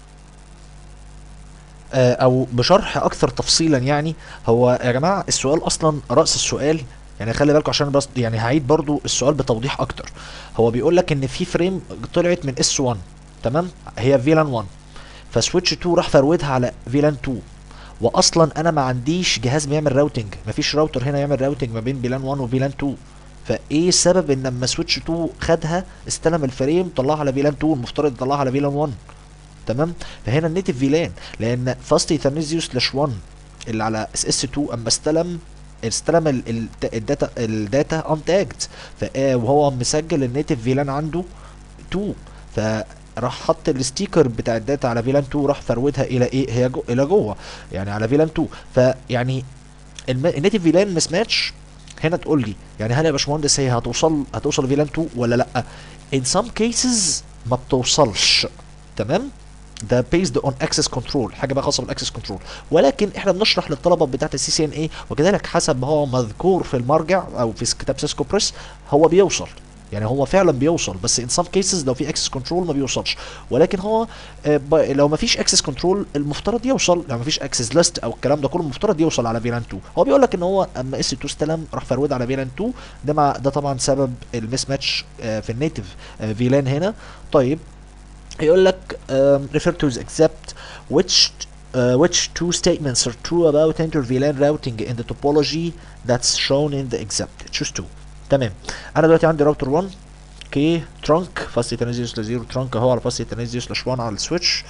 Speaker 1: او بشرح اكثر تفصيلا، يعني هو يا جماعه السؤال اصلا راس السؤال، يعني خلي بالكم عشان بس يعني هعيد برضو السؤال بتوضيح اكتر. هو بيقول لك ان في فريم طلعت من اس 1. تمام. هي فيلان 1، فسويتش 2 راح فروتها على فيلان 2، واصلا انا ما عنديش جهاز بيعمل راوتنج، مفيش راوتر هنا يعمل راوتنج ما بين فيلان 1 وفيلان 2. فايه السبب ان لما سويتش 2 خدها استلم الفريم طلعها على فيلان 2، المفترض يطلعها على فيلان 1. تمام. فهنا النيتف فيلان، لان فاست ايثرنيزيو سلاش 1 اللي على اس اس 2 اما استلم الداتا انتاجد، وهو مسجل النيتف فيلان عنده 2، فراح حط الستيكر بتاع الداتا على فيلان 2، راح فروتها الى ايه، هي الى جوه يعني على فيلان 2. فيعني النيتف فيلان مس ماتش. هنا تقول لي يعني هل يا باشمهندس هي هتوصل فيلان 2 ولا لا؟ in some cases ما بتوصلش. تمام. ده بيزد اون اكسس كنترول، حاجه بقى خاصه بالاكسس كنترول، ولكن احنا بنشرح للطلبه بتاعه السي سي ان اي، وكذلك حسب ما هو مذكور في المرجع او في كتاب سيسكو بريس هو بيوصل، يعني هو فعلا بيوصل، بس ان سام كيسز لو في اكسس كنترول ما بيوصلش. ولكن هو لو ما فيش اكسس كنترول المفترض يوصل، لو ما فيش اكسس ليست او الكلام ده كله المفترض يوصل على فيلان 2. هو بيقول لك ان هو اما اس 2 استلم راح فرود على فيلان 2، ده طبعا سبب المس ماتش في النيتف فيلان هنا. طيب يقول لك refer to except which two statements are true about inter-VLAN routing in the topology that's shown in the except. choose two. تمام. انا دلوقتي عندي راوتر 1 اوكي ترانك فاست يتنزل ل 0 ترانك اهو على فاست يتنزل / 1 على السويتش.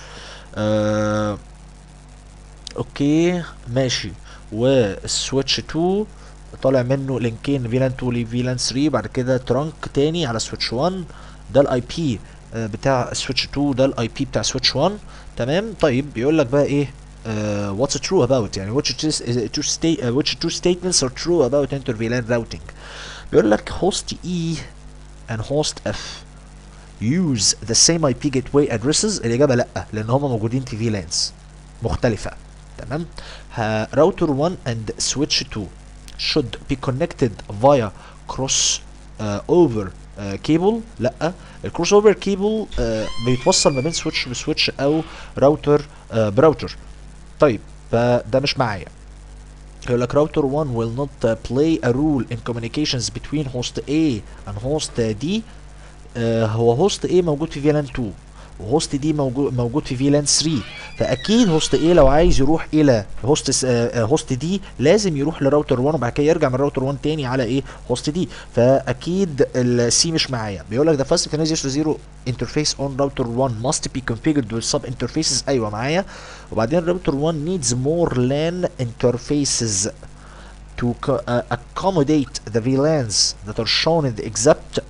Speaker 1: اوكي ماشي. والسويتش 2 طالع منه لينكين فيلان 2 لفيلان 3، بعد كده ترانك تاني على سويتش 1. ده الاي بي بتاع سويتش 2، ده الاي بي بتاع سويتش 1. تمام. طيب بيقول لك بقى ايه what's true about، يعني which two statements are true about inter VLAN routing. بيقول لك host E and host F use the same IP gateway addresses. الإجابة لأ، لأن هما موجودين في VLANs مختلفة. تمام. router 1 and switch 2 should be connected via cross over كيبل. لا، الكروس اوفر كيبل بيتوصل ما بين سويتش بسويتش او راوتر براوتر. طيب فده مش معايا. يقول لك راوتر 1 will not play a role in communications between host A and host D. هو هوست A موجود في فيلان 2 وهوست دي موجود في فيلان 3، فاكيد هوست A لو عايز يروح الى هوست دي لازم يروح لراوتر 1 وبعد كده يرجع من راوتر 1 تاني على ايه هوست دي، فاكيد السي مش معايا. بيقول لك the first Kinesis 0 interface on router 1 must be configured with sub interfaces. ايوه معايا. وبعدين راوتر 1 needs more LAN interfaces to accommodate the VLANs that are shown in the except.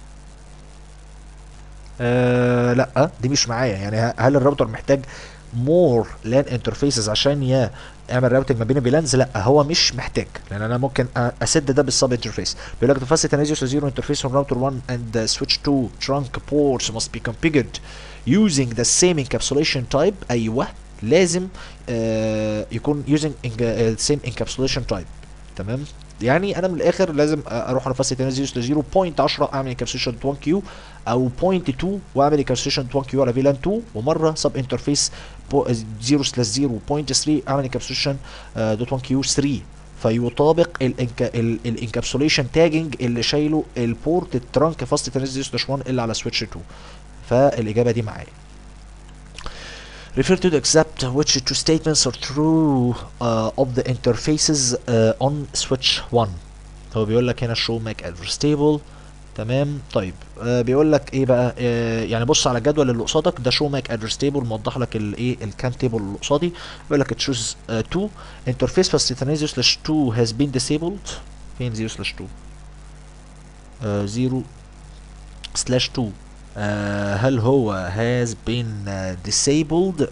Speaker 1: لا دي مش معايا. يعني هل الراوتر محتاج مور لان انترفيسز عشان يعمل راوتنج ما بين الفيلانز؟ لا هو مش محتاج، لان انا ممكن اسد ده بالسب انترفيس. بيقول لك the first Kinesis 0 interface on router 1 and switch 2 trunk ports must be configured using the same encapsulation type. ايوه لازم يكون using same encapsulation type. تمام. يعني انا من الاخر لازم اروح على فاست تنزل 0.10 اعمل انكابسوليشن 1 كيو او 0.2 واعمل انكابسوليشن 1 كيو على فيلان 2، ومره سب انترفيس 0/0.3 اعمل انكابسوليشن دوت 1 كيو 3، فيطابق الانكابسوليشن تاجنج اللي شايله البورت الترانك فاست تنزل 1 اللي على سويتش 2. فالاجابه دي معايا. refer to the accept which two statements are true of the interfaces on switch 1. هو بيقول لك هنا show MAC address table. تمام. طيب بيقول لك ايه بقى؟ يعني بص على الجدول اللي قصادك ده show MAC address table موضح لك الايه الكام تيبل اللي قصادي. بيقول لك choose 2 interface فاستيتانيز 0/2 has been disabled. فين 0/2؟ 0/2 هل هو has been disabled؟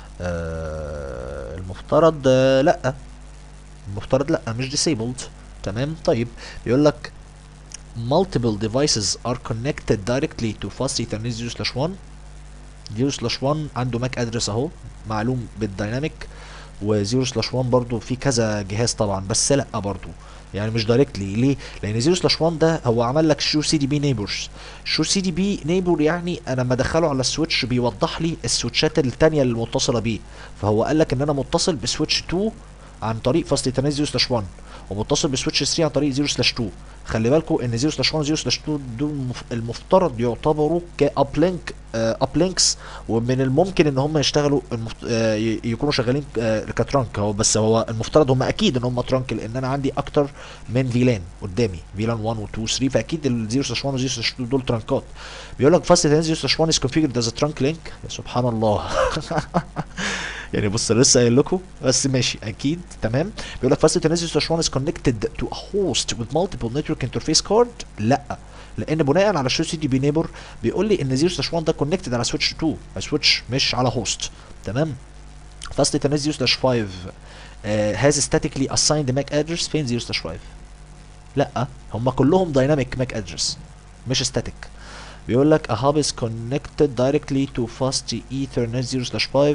Speaker 1: المفترض لا، المفترض لا مش disabled. تمام. طيب بيقول لك multiple devices are connected directly to fast ethernet 0/1. 0/1 عنده ماك ادرس اهو معلوم بالدايناميك، و0/1 برضو في كذا جهاز طبعا، بس لا برضو يعني مش دايركتلي. ليه؟ لان 0/1 ده هو عمل لك شو سي دي بي نيبرز. شو سي دي بي نيبر يعني انا لما ادخله على السويتش بيوضح لي السويتشات الثانيه اللي متصله بيه. فهو قال لك ان انا متصل بسويتش 2 عن طريق فاست ايثرنت 0/1 ومتصل بسويتش 3 عن طريق 0/2. خلي بالكم ان 0/1 و 0/2 دول المفترض يعتبروا كاب لينك اب لينكس، ومن الممكن ان هم يشتغلوا يكونوا شغالين كترانك. هو بس هو المفترض هم اكيد ان هم ترانك، لان انا عندي اكتر من فيلان قدامي، فيلان 1 و 2 و 3، فاكيد ال 0/1 و 0/2 دول ترانكات. بيقول لك فاست 0/1 is configured as a trunk link. يا سبحان الله. يعني بص لسه قايل لكم بس ماشي اكيد. تمام. بيقول لك فاست تنزل 1 is connected to a host with multiple network interface card. لا، لان بناء على شو سي دي بي نيبر بيقول لي ان 0/1 ده كونكتد على سويتش 2، سويتش مش على هوست. تمام. فاست تنزل 5 has statically assigned MAC address. فين 0/5؟ لا، هم كلهم dynamic MAC address مش static. بيقول لك a hub is connected directly to fast ethernet 0/5.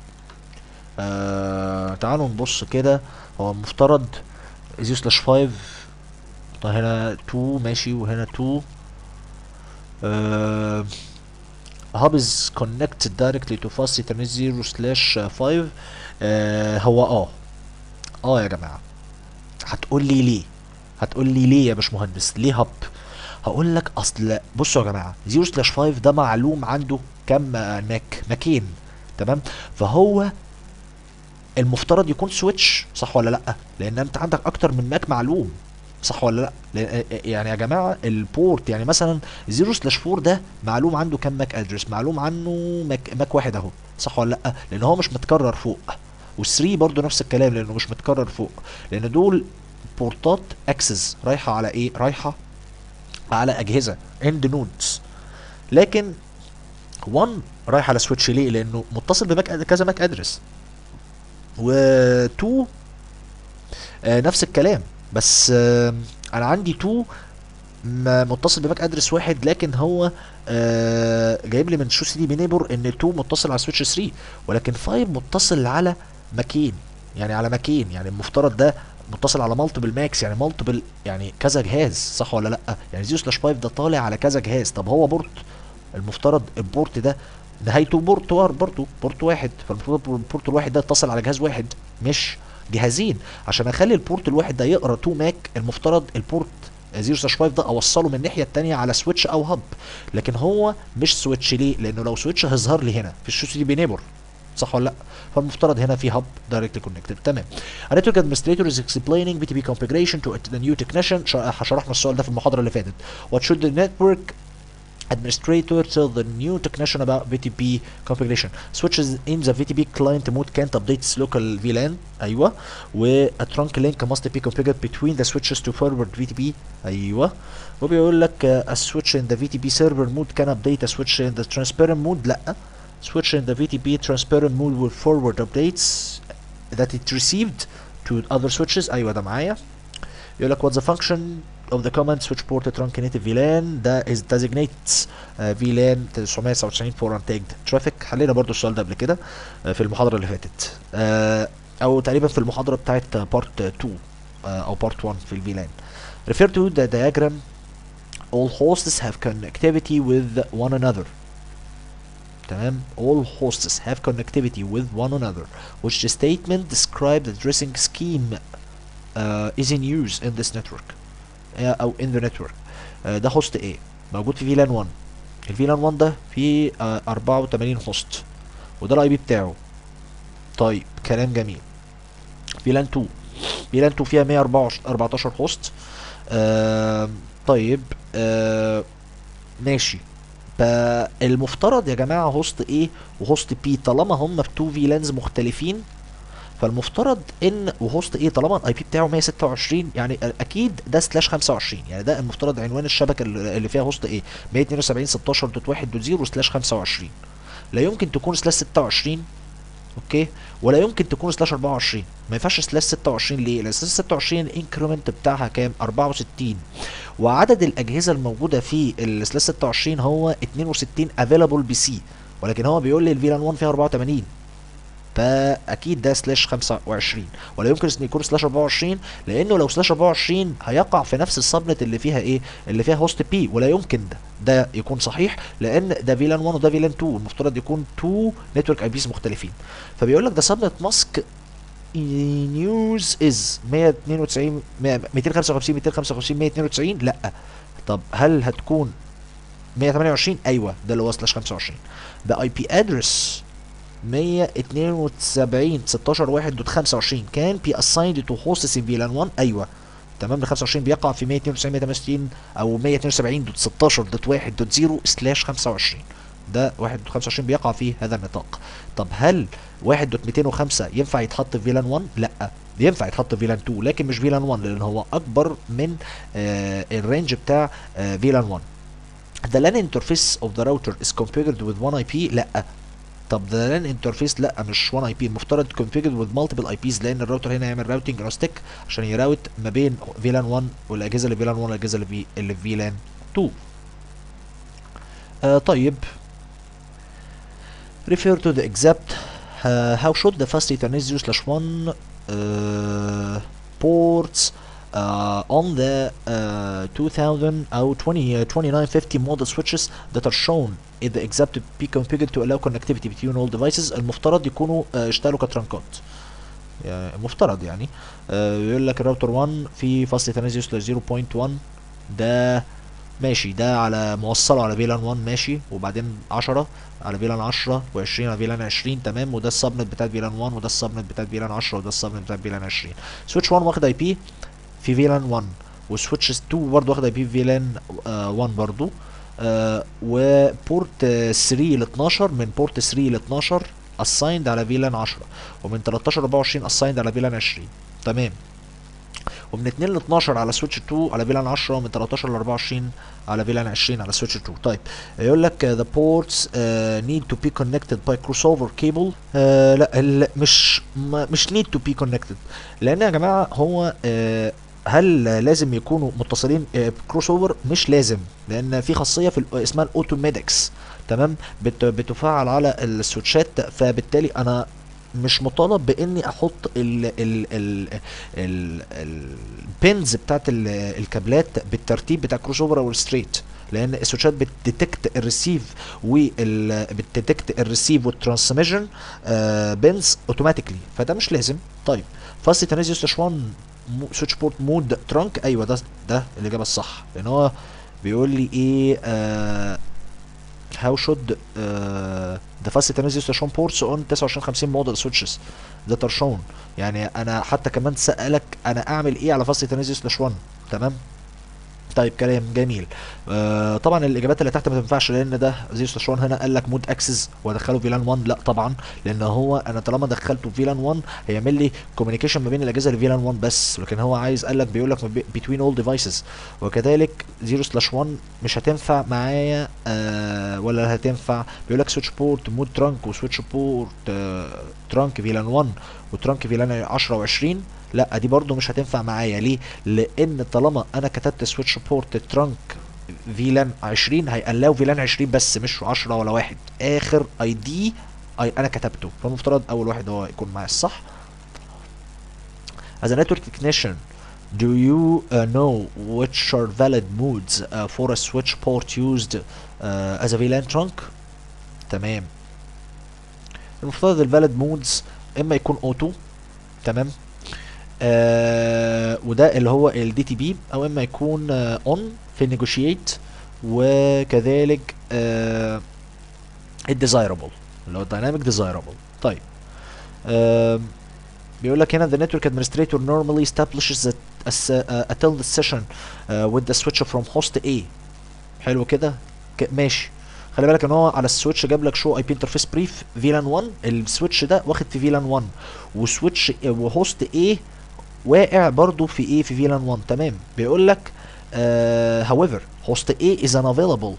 Speaker 1: تعالوا نبص كده. هو المفترض 0/5 هنا 2 ماشي وهنا 2. hub is connected directly to fast ethernet 0/5. هو يا جماعة هتقول لي ليه؟ هتقول لي ليه يا باشمهندس ليه هب؟ هقول لك اصل بصوا يا جماعة 0/5 ده معلوم عنده كم ماكين. تمام. فهو المفترض يكون سويتش، صح ولا لا؟ لان انت عندك اكتر من ماك معلوم، صح ولا لا؟ يعني يا جماعه البورت يعني مثلا 0/4 ده معلوم عنده كام ماك ادرس؟ معلوم عنه ماك واحد اهو، صح ولا لا؟ لان هو مش متكرر فوق. وال3 برضو نفس الكلام لانه مش متكرر فوق، لان دول بورتات اكسس رايحه على ايه؟ رايحه على اجهزه اند نودز. لكن 1 رايح على سويتش ليه؟ لانه متصل بماك كذا ماك ادرس. و2 نفس الكلام، بس انا عندي 2 متصل بماك ادرس واحد، لكن هو جايب لي من شو سي دي بي نيبر ان 2 متصل على سويتش 3، ولكن 5 متصل على ماكين، يعني على ماكين، يعني المفترض ده متصل على مالتيبل ماكس، يعني مالتيبل يعني كذا جهاز، صح ولا لا؟ يعني 0/5 ده طالع على كذا جهاز. طب هو بورت، المفترض البورت ده نهايته بورت برضه بورت واحد، فالمفروض البورت الواحد ده يتصل على جهاز واحد مش جهازين. عشان اخلي البورت الواحد ده يقرا 2 ماك المفترض البورت 0/5 ده اوصله من الناحيه الثانيه على سويتش او هب، لكن هو مش سويتش. ليه؟ لانه لو سويتش هيظهر لي هنا في الشو سي دي بي نيبر، صح ولا لا؟ فالمفترض هنا في هب دايركتلي كونكتد. تمام. A network administrator is explaining VTP configuration to the new technician. شرحنا السؤال ده في المحاضره اللي فاتت. What should the network administrator tell the new technician about VTP configuration? Switches in the VTP client mode can't update its local VLAN. ايوه. و a trunk link must be configured between the switches to forward VTP. ايوه. وبيقول لك a switch in the VTP server mode can update a switch in the transparent mode. لا. Switch in the VTP transparent mode will forward updates that it received to other switches. ايوه ده معايا. يقول لك what's the function of the command switch port trunk native VLAN ده is designates VLAN 999 for untagged traffic. حلينا برضو السؤال ده قبل كده في المحاضرة اللي فاتت، او تقريبا في المحاضرة بتاعت بارت 2 او بارت 1 في الفيلان. refer to the diagram all hosts have connectivity with one another. تمام. all hosts have connectivity with one another which statement describe the addressing scheme is in use in this network او in the network. ده هوست A موجود في VLAN 1. الفيلان 1 ده فيه 84 هوست، وده الاي بي بتاعه. طيب كلام جميل. فيلان 2، فيلان 2 فيها 114 هوست. آه طيب ماشي. فالمفترض يا جماعه هوست A وهوست B طالما هم في 2 فيلانز مختلفين، فالمفترض ان وهوست ايه طالما الاي بي بتاعه 126 يعني اكيد ده سلاش 25، يعني ده المفترض عنوان الشبكه اللي فيها هوست ايه 172 16.1.0 سلاش 25. لا يمكن تكون سلاش 26، اوكي، ولا يمكن تكون سلاش 24. ما ينفعش سلاش 26 ليه؟ لان سلاش 26 الانكريمنت بتاعها كام؟ 64، وعدد الاجهزه الموجوده في السلاش 26 هو 62 افيلابل بي سي، ولكن هو بيقول لي الفيلان 1 فيها 84، فاكيد ده سلاش 25. ولا يمكن ان يكون سلاش 24، لانه لو سلاش 24 هيقع في نفس السبنت اللي فيها ايه، اللي فيها هوست بي، ولا يمكن ده يكون صحيح، لان ده فيلان 1 وده فيلان 2 المفترض يكون 2 نتورك اي بيز مختلفين. فبيقول لك ده سبنت ماسك نيوز از 192 255 255 192. لا، طب هل هتكون 128؟ ايوه ده اللي هو سلاش 25. ده اي بي ادرس 172 16 1.25 كان بي اسايند تو هوستس ان فيلان 1. ايوه تمام. ال 25 بيقع في 192 168 او 172.16.1.0 سلاش 25. ده 1.25 بيقع في هذا النطاق. طب هل 1.205 ينفع يتحط في فيلان 1؟ لا، ينفع يتحط في فيلان 2 لكن مش فيلان 1 لان هو اكبر من الرينج بتاع فيلان 1. The LAN interface of the router is configured with one IP. لا. طب ده لان انترفيس لا مش 1 اي بي، المفترض configured with multiple اي بيز، لان الراوتر هنا يعمل راوتنج او ستيك عشان يراوت ما بين فيلان 1 والاجهزه اللي فيلان 1 والاجهزه اللي في فيلان 2. طيب refer to the exact how should the fast ethernet 0/1 ports on the 2000 أو 2950 model switches that are shown in the example be configured to allow connectivity between all devices. المفترض يكونوا اشتغلوا كترنكات، يعني مفترض يعني يقول لك الراوتر 1 في فاست ايثرنت 0.1 ده ماشي، ده على موصله على فيلان 1 ماشي، وبعدين 10 على فيلان 10 و20 على فيلان 20 تمام، وده السبنت بتاع فيلان 1 وده السبنت بتاع فيلان 10 وده السبنت بتاع فيلان 20. سويتش 1 واخد اي بي في فيلان 1، وسويتش 2 برضه واخد اي بي في فيلان 1 برضه، وبورت 3 ل 12 من بورت 3 ل 12 اسايند على فيلان 10، ومن 13 ل 24 اسايند على فيلان 20 تمام، ومن 2 ل 12 على سويتش 2 على فيلان 10، ومن 13 ل 24 على فيلان 20 على سويتش 2. طيب يقول لك the ports need to be connected by crossover cable. لا مش need to be connected، لان يا جماعه هو هل لازم يكونوا متصلين كروس اوفر؟ مش لازم، لان في خاصيه في اسمها الاوتوميدكس تمام بتفعل على السويتشات، فبالتالي انا مش مطالب باني احط البينز بتاعت الكابلات بالترتيب بتاع كروس اوفر او الستريت، لان السويتشات بتديتكت الريسيف بتديتكت الريسيف والترانسميشن بينز اوتوماتيكلي، فده مش لازم. طيب فاست تنزيوس 1 سويتش بورت مود ترانك، ايوه ده الاجابه الصح، لان هو بيقول لي ايه how should the fast transition ports on 2950 model switches that are shown. يعني انا حتى كمان سألك انا اعمل ايه على fast transition 1 تمام. طيب كلام جميل. طبعا الاجابات اللي تحت ما تنفعش، لان ده زي ستاشون هنا قال لك مود اكسس وادخله فيلان 1، لا طبعا، لان هو انا طالما دخلته فيلان 1 هيعمل لي كوميونيكيشن ما بين الاجهزه اللي فيلان 1 بس، لكن هو عايز قال لك بيقول لك بتوين اول ديفايسز، وكذلك 0/1 مش هتنفع معايا ولا هتنفع. بيقول لك سويتش بورت مود ترانك وسويتش بورت ترانك فيلان 1 وترانك فيلان 10 و20، لا دي برضو مش هتنفع معايا. ليه؟ لان طالما انا كتبت سويتش بورت ترانك فيلان 20 هيقلاو فيلان 20 بس مش 10 ولا واحد، اخر اي دي انا كتبته، فالمفترض اول واحد هو يكون معايا الصح. As a network technician, do you know which are valid modes for a switch port used as a VLAN trunk؟ تمام. المفترض الفاليد مودز اما يكون اوتو تمام وده اللي هو الدي تي بي، او اما يكون اون في النيجوشيت، وكذلك الديزايربل اللي هو dynamic desirable. طيب آم، بيقول لك هنا the network administrator normally establishes a telnet session with the switch from host A. حلو كده، ماشي. خلي بالك ان هو على السويتش جاب لك شو اي بي انترفيس بريف فيلان 1. السويتش ده واخد في فيلان 1، وسويتش وهوست A واقع برضو في ايه، في فيلان 1. تمام. بيقول لك however host A is unavailable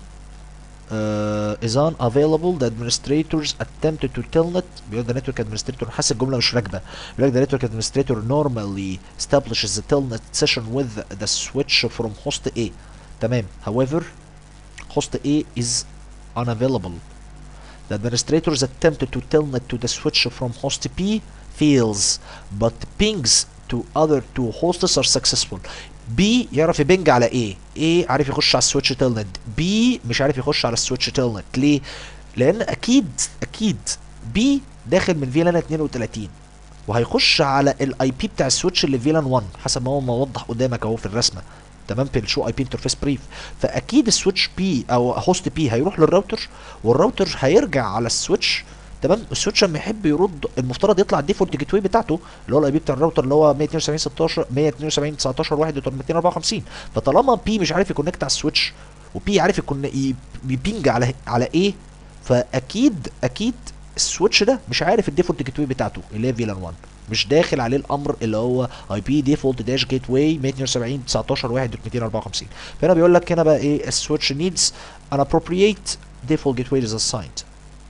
Speaker 1: the administrators attempted to telnet. بيقول the network administrator، حاسس الجمله مش راكبه. بيقول لك the network administrator normally establishes the telnet session with the switch from host A. تمام. however host A is unavailable. The administrators attempted to telnet to the switch from host B fails, but pings to other two hosts are successful. B يعرف يبنج على A، A عارف يخش على السويتش تيلنت، B مش عارف يخش على السويتش تيلنت. ليه؟ لأن أكيد B داخل من فيلان 32 وهيخش على الاي بي بتاع السويتش اللي في فيلان 1 حسب ما هو موضح قدامك اهو في الرسمه. تمام. في الشو اي بي انترفيس بريف. فاكيد السويتش بي او هوست بي هيروح للراوتر، والراوتر هيرجع على السويتش. تمام. السويتش لما يحب يرد المفترض يطلع الديفولت جيت واي بتاعته اللي هو الاي بي بتاع الراوتر اللي هو 172 16 172 19 254. فطالما بي مش عارف يكونكت على السويتش، وبي عارف يكون يبينج على ايه، فاكيد السويتش ده مش عارف الديفولت جيت واي بتاعته اللي هي فيلان 1، مش داخل عليه الامر اللي هو اي بي ديفولت داش جيت واي 172 19 254. فهنا بيقول لك هنا بقى ايه، السويتش needs an appropriate default gateway is assigned.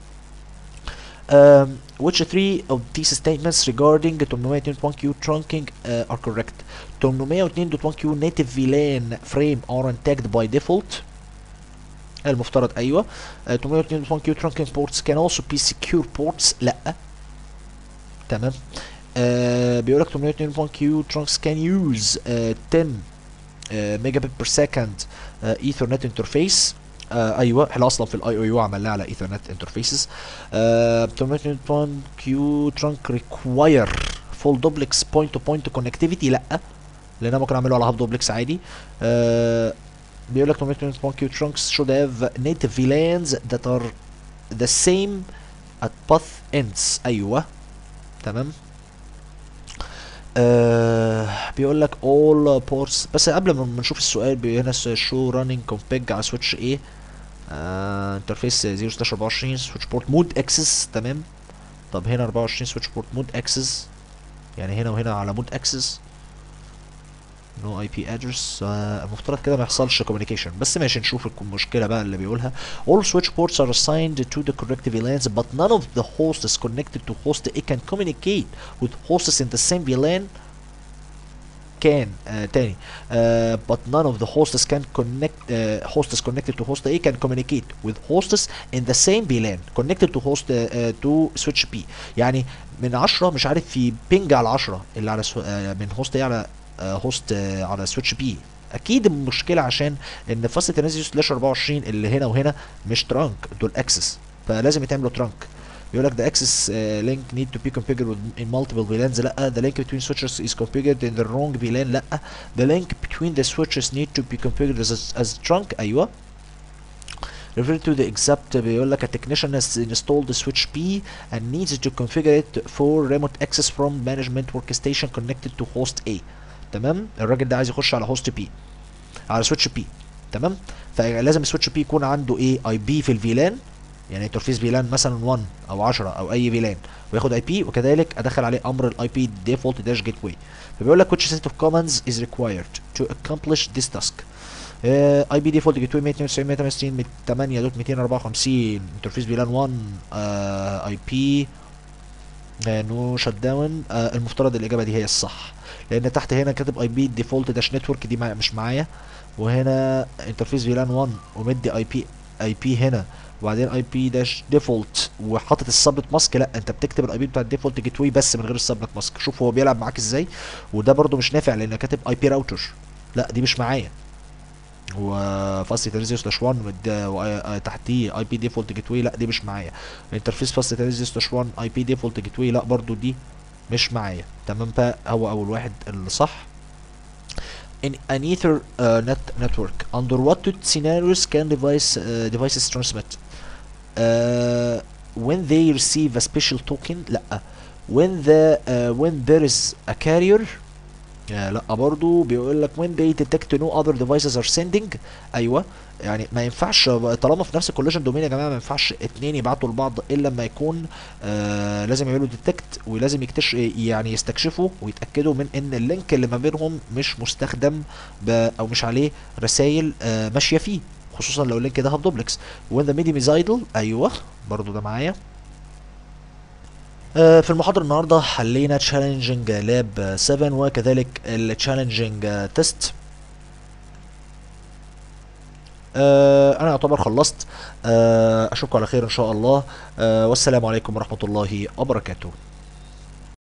Speaker 1: Which three of these statements regarding 802.1q trunking are correct? 802.1q native VLAN frame aren't tagged by default. المفترض ايوه. 802.1q trunking ports can also be secure ports. لا. تمام. بيقول لك 802.1q trunks can use 10 megabit per second ethernet interface. ايوه احنا اصلا في الاي او يو عملناه على ايثرنت انترفيسز. 802.1q trunk require full duplex point to point connectivity. لا، لان انا ممكن اعمله على هاف دوبلكس عادي. بيقول لك 802.1q trunks should have native VLANs that are the same at path ends. ايوه تمام. بيقول لك all ports. بس قبل ما نشوف السؤال هنا show running config على switch A انترفيس 0/24 switch port mode access. تمام. طب هنا 24 switch port mode access، يعني هنا وهنا على mode access no IP address. المفترض كده ما يحصلش communication، بس ماشي نشوف المشكلة بقى اللي بيقولها. all switch ports are assigned to the correct VLANs but none of the hosts connected to host A can communicate with hosts in the same VLAN. can تاني but none of the hosts can connect hosts connected to host A can communicate with hosts in the same VLAN connected to host to switch B. يعني من 10 مش عارف في بينج على 10 اللي على من هوست A على هوست على سويتش بي. اكيد المشكله عشان ان فاصل تنازل سلاش 24 اللي هنا وهنا مش ترانك، دول اكسس، فلازم يتعملوا ترانك. بيقول لك the access link need to be configured in multiple VLANs. لا. the link between switches is configured in the wrong VLAN. لا. the link between the switches need to be configured as trunk. ايوه. refer to the except. بيقول لك a technician has installed the switch B and needs to configure it for remote access from management workstation connected to host A. تمام. الراجل ده عايز يخش على هوست بي، على سويتش بي. تمام. فلازم السويتش بي يكون عنده ايه، اي بي في الفيلان، يعني انترفيس فيلان مثلا 1 او 10 او اي فيلان، وياخد اي بي، وكذلك ادخل عليه امر الاي بي ديفولت داش جيت واي. فبيقول لك which set of commands is required to accomplish this task. اي بي ديفولت جيت واي 192 168.254 انترفيس فيلان 1 اي بي نو شت داون. المفترض الاجابه دي هي الصح، لان تحت هنا كاتب اي بي ديفولت داش نتورك، دي مش معايا، وهنا انترفيس فيلان 1 ومدي اي بي هنا، وبعدين اي بي داش ديفولت وحاطط السبنت ماسك. لا، انت بتكتب الاي بي بتاع الديفولت جيت واي بس من غير السبنت ماسك. شوف هو بيلعب معاك ازاي. وده برده مش نافع لان كاتب اي بي راوتر، لا دي مش معايا. وفاست تريزيو سلاش 1 تحتيه اي بي ديفولت جيت واي، لا دي مش معايا. انترفيس فاست تريزيو سلاش 1 اي بي ديفولت جيت واي، لا برضو دي مش معايا. تمام. فهو اول واحد اللي صح. in an ether network under what two scenarios can devices transmit. when they receive a special token. لا. when there is a carrier. لا برضو بيقول لك when they detect no other devices are sending. ايوه. يعني ما ينفعش طالما في نفس الكوليجن دومين يا جماعه، ما ينفعش اتنين يبعتوا لبعض الا لما يكون لازم يعملوا ديتكت، ولازم يعني يستكشفوا ويتاكدوا من ان اللينك اللي ما بينهم مش مستخدم او مش عليه رسائل ماشيه فيه، خصوصا لو اللينك ده هاف دوبلكس. when the medium is idle. ايوه برضو ده معايا. في المحاضرة النهاردة حلينا تشالنجينج لاب 7 وكذلك التشالنجينج تيست. انا اعتبر خلصت. اشوفكم على خير ان شاء الله. والسلام عليكم ورحمة الله وبركاته.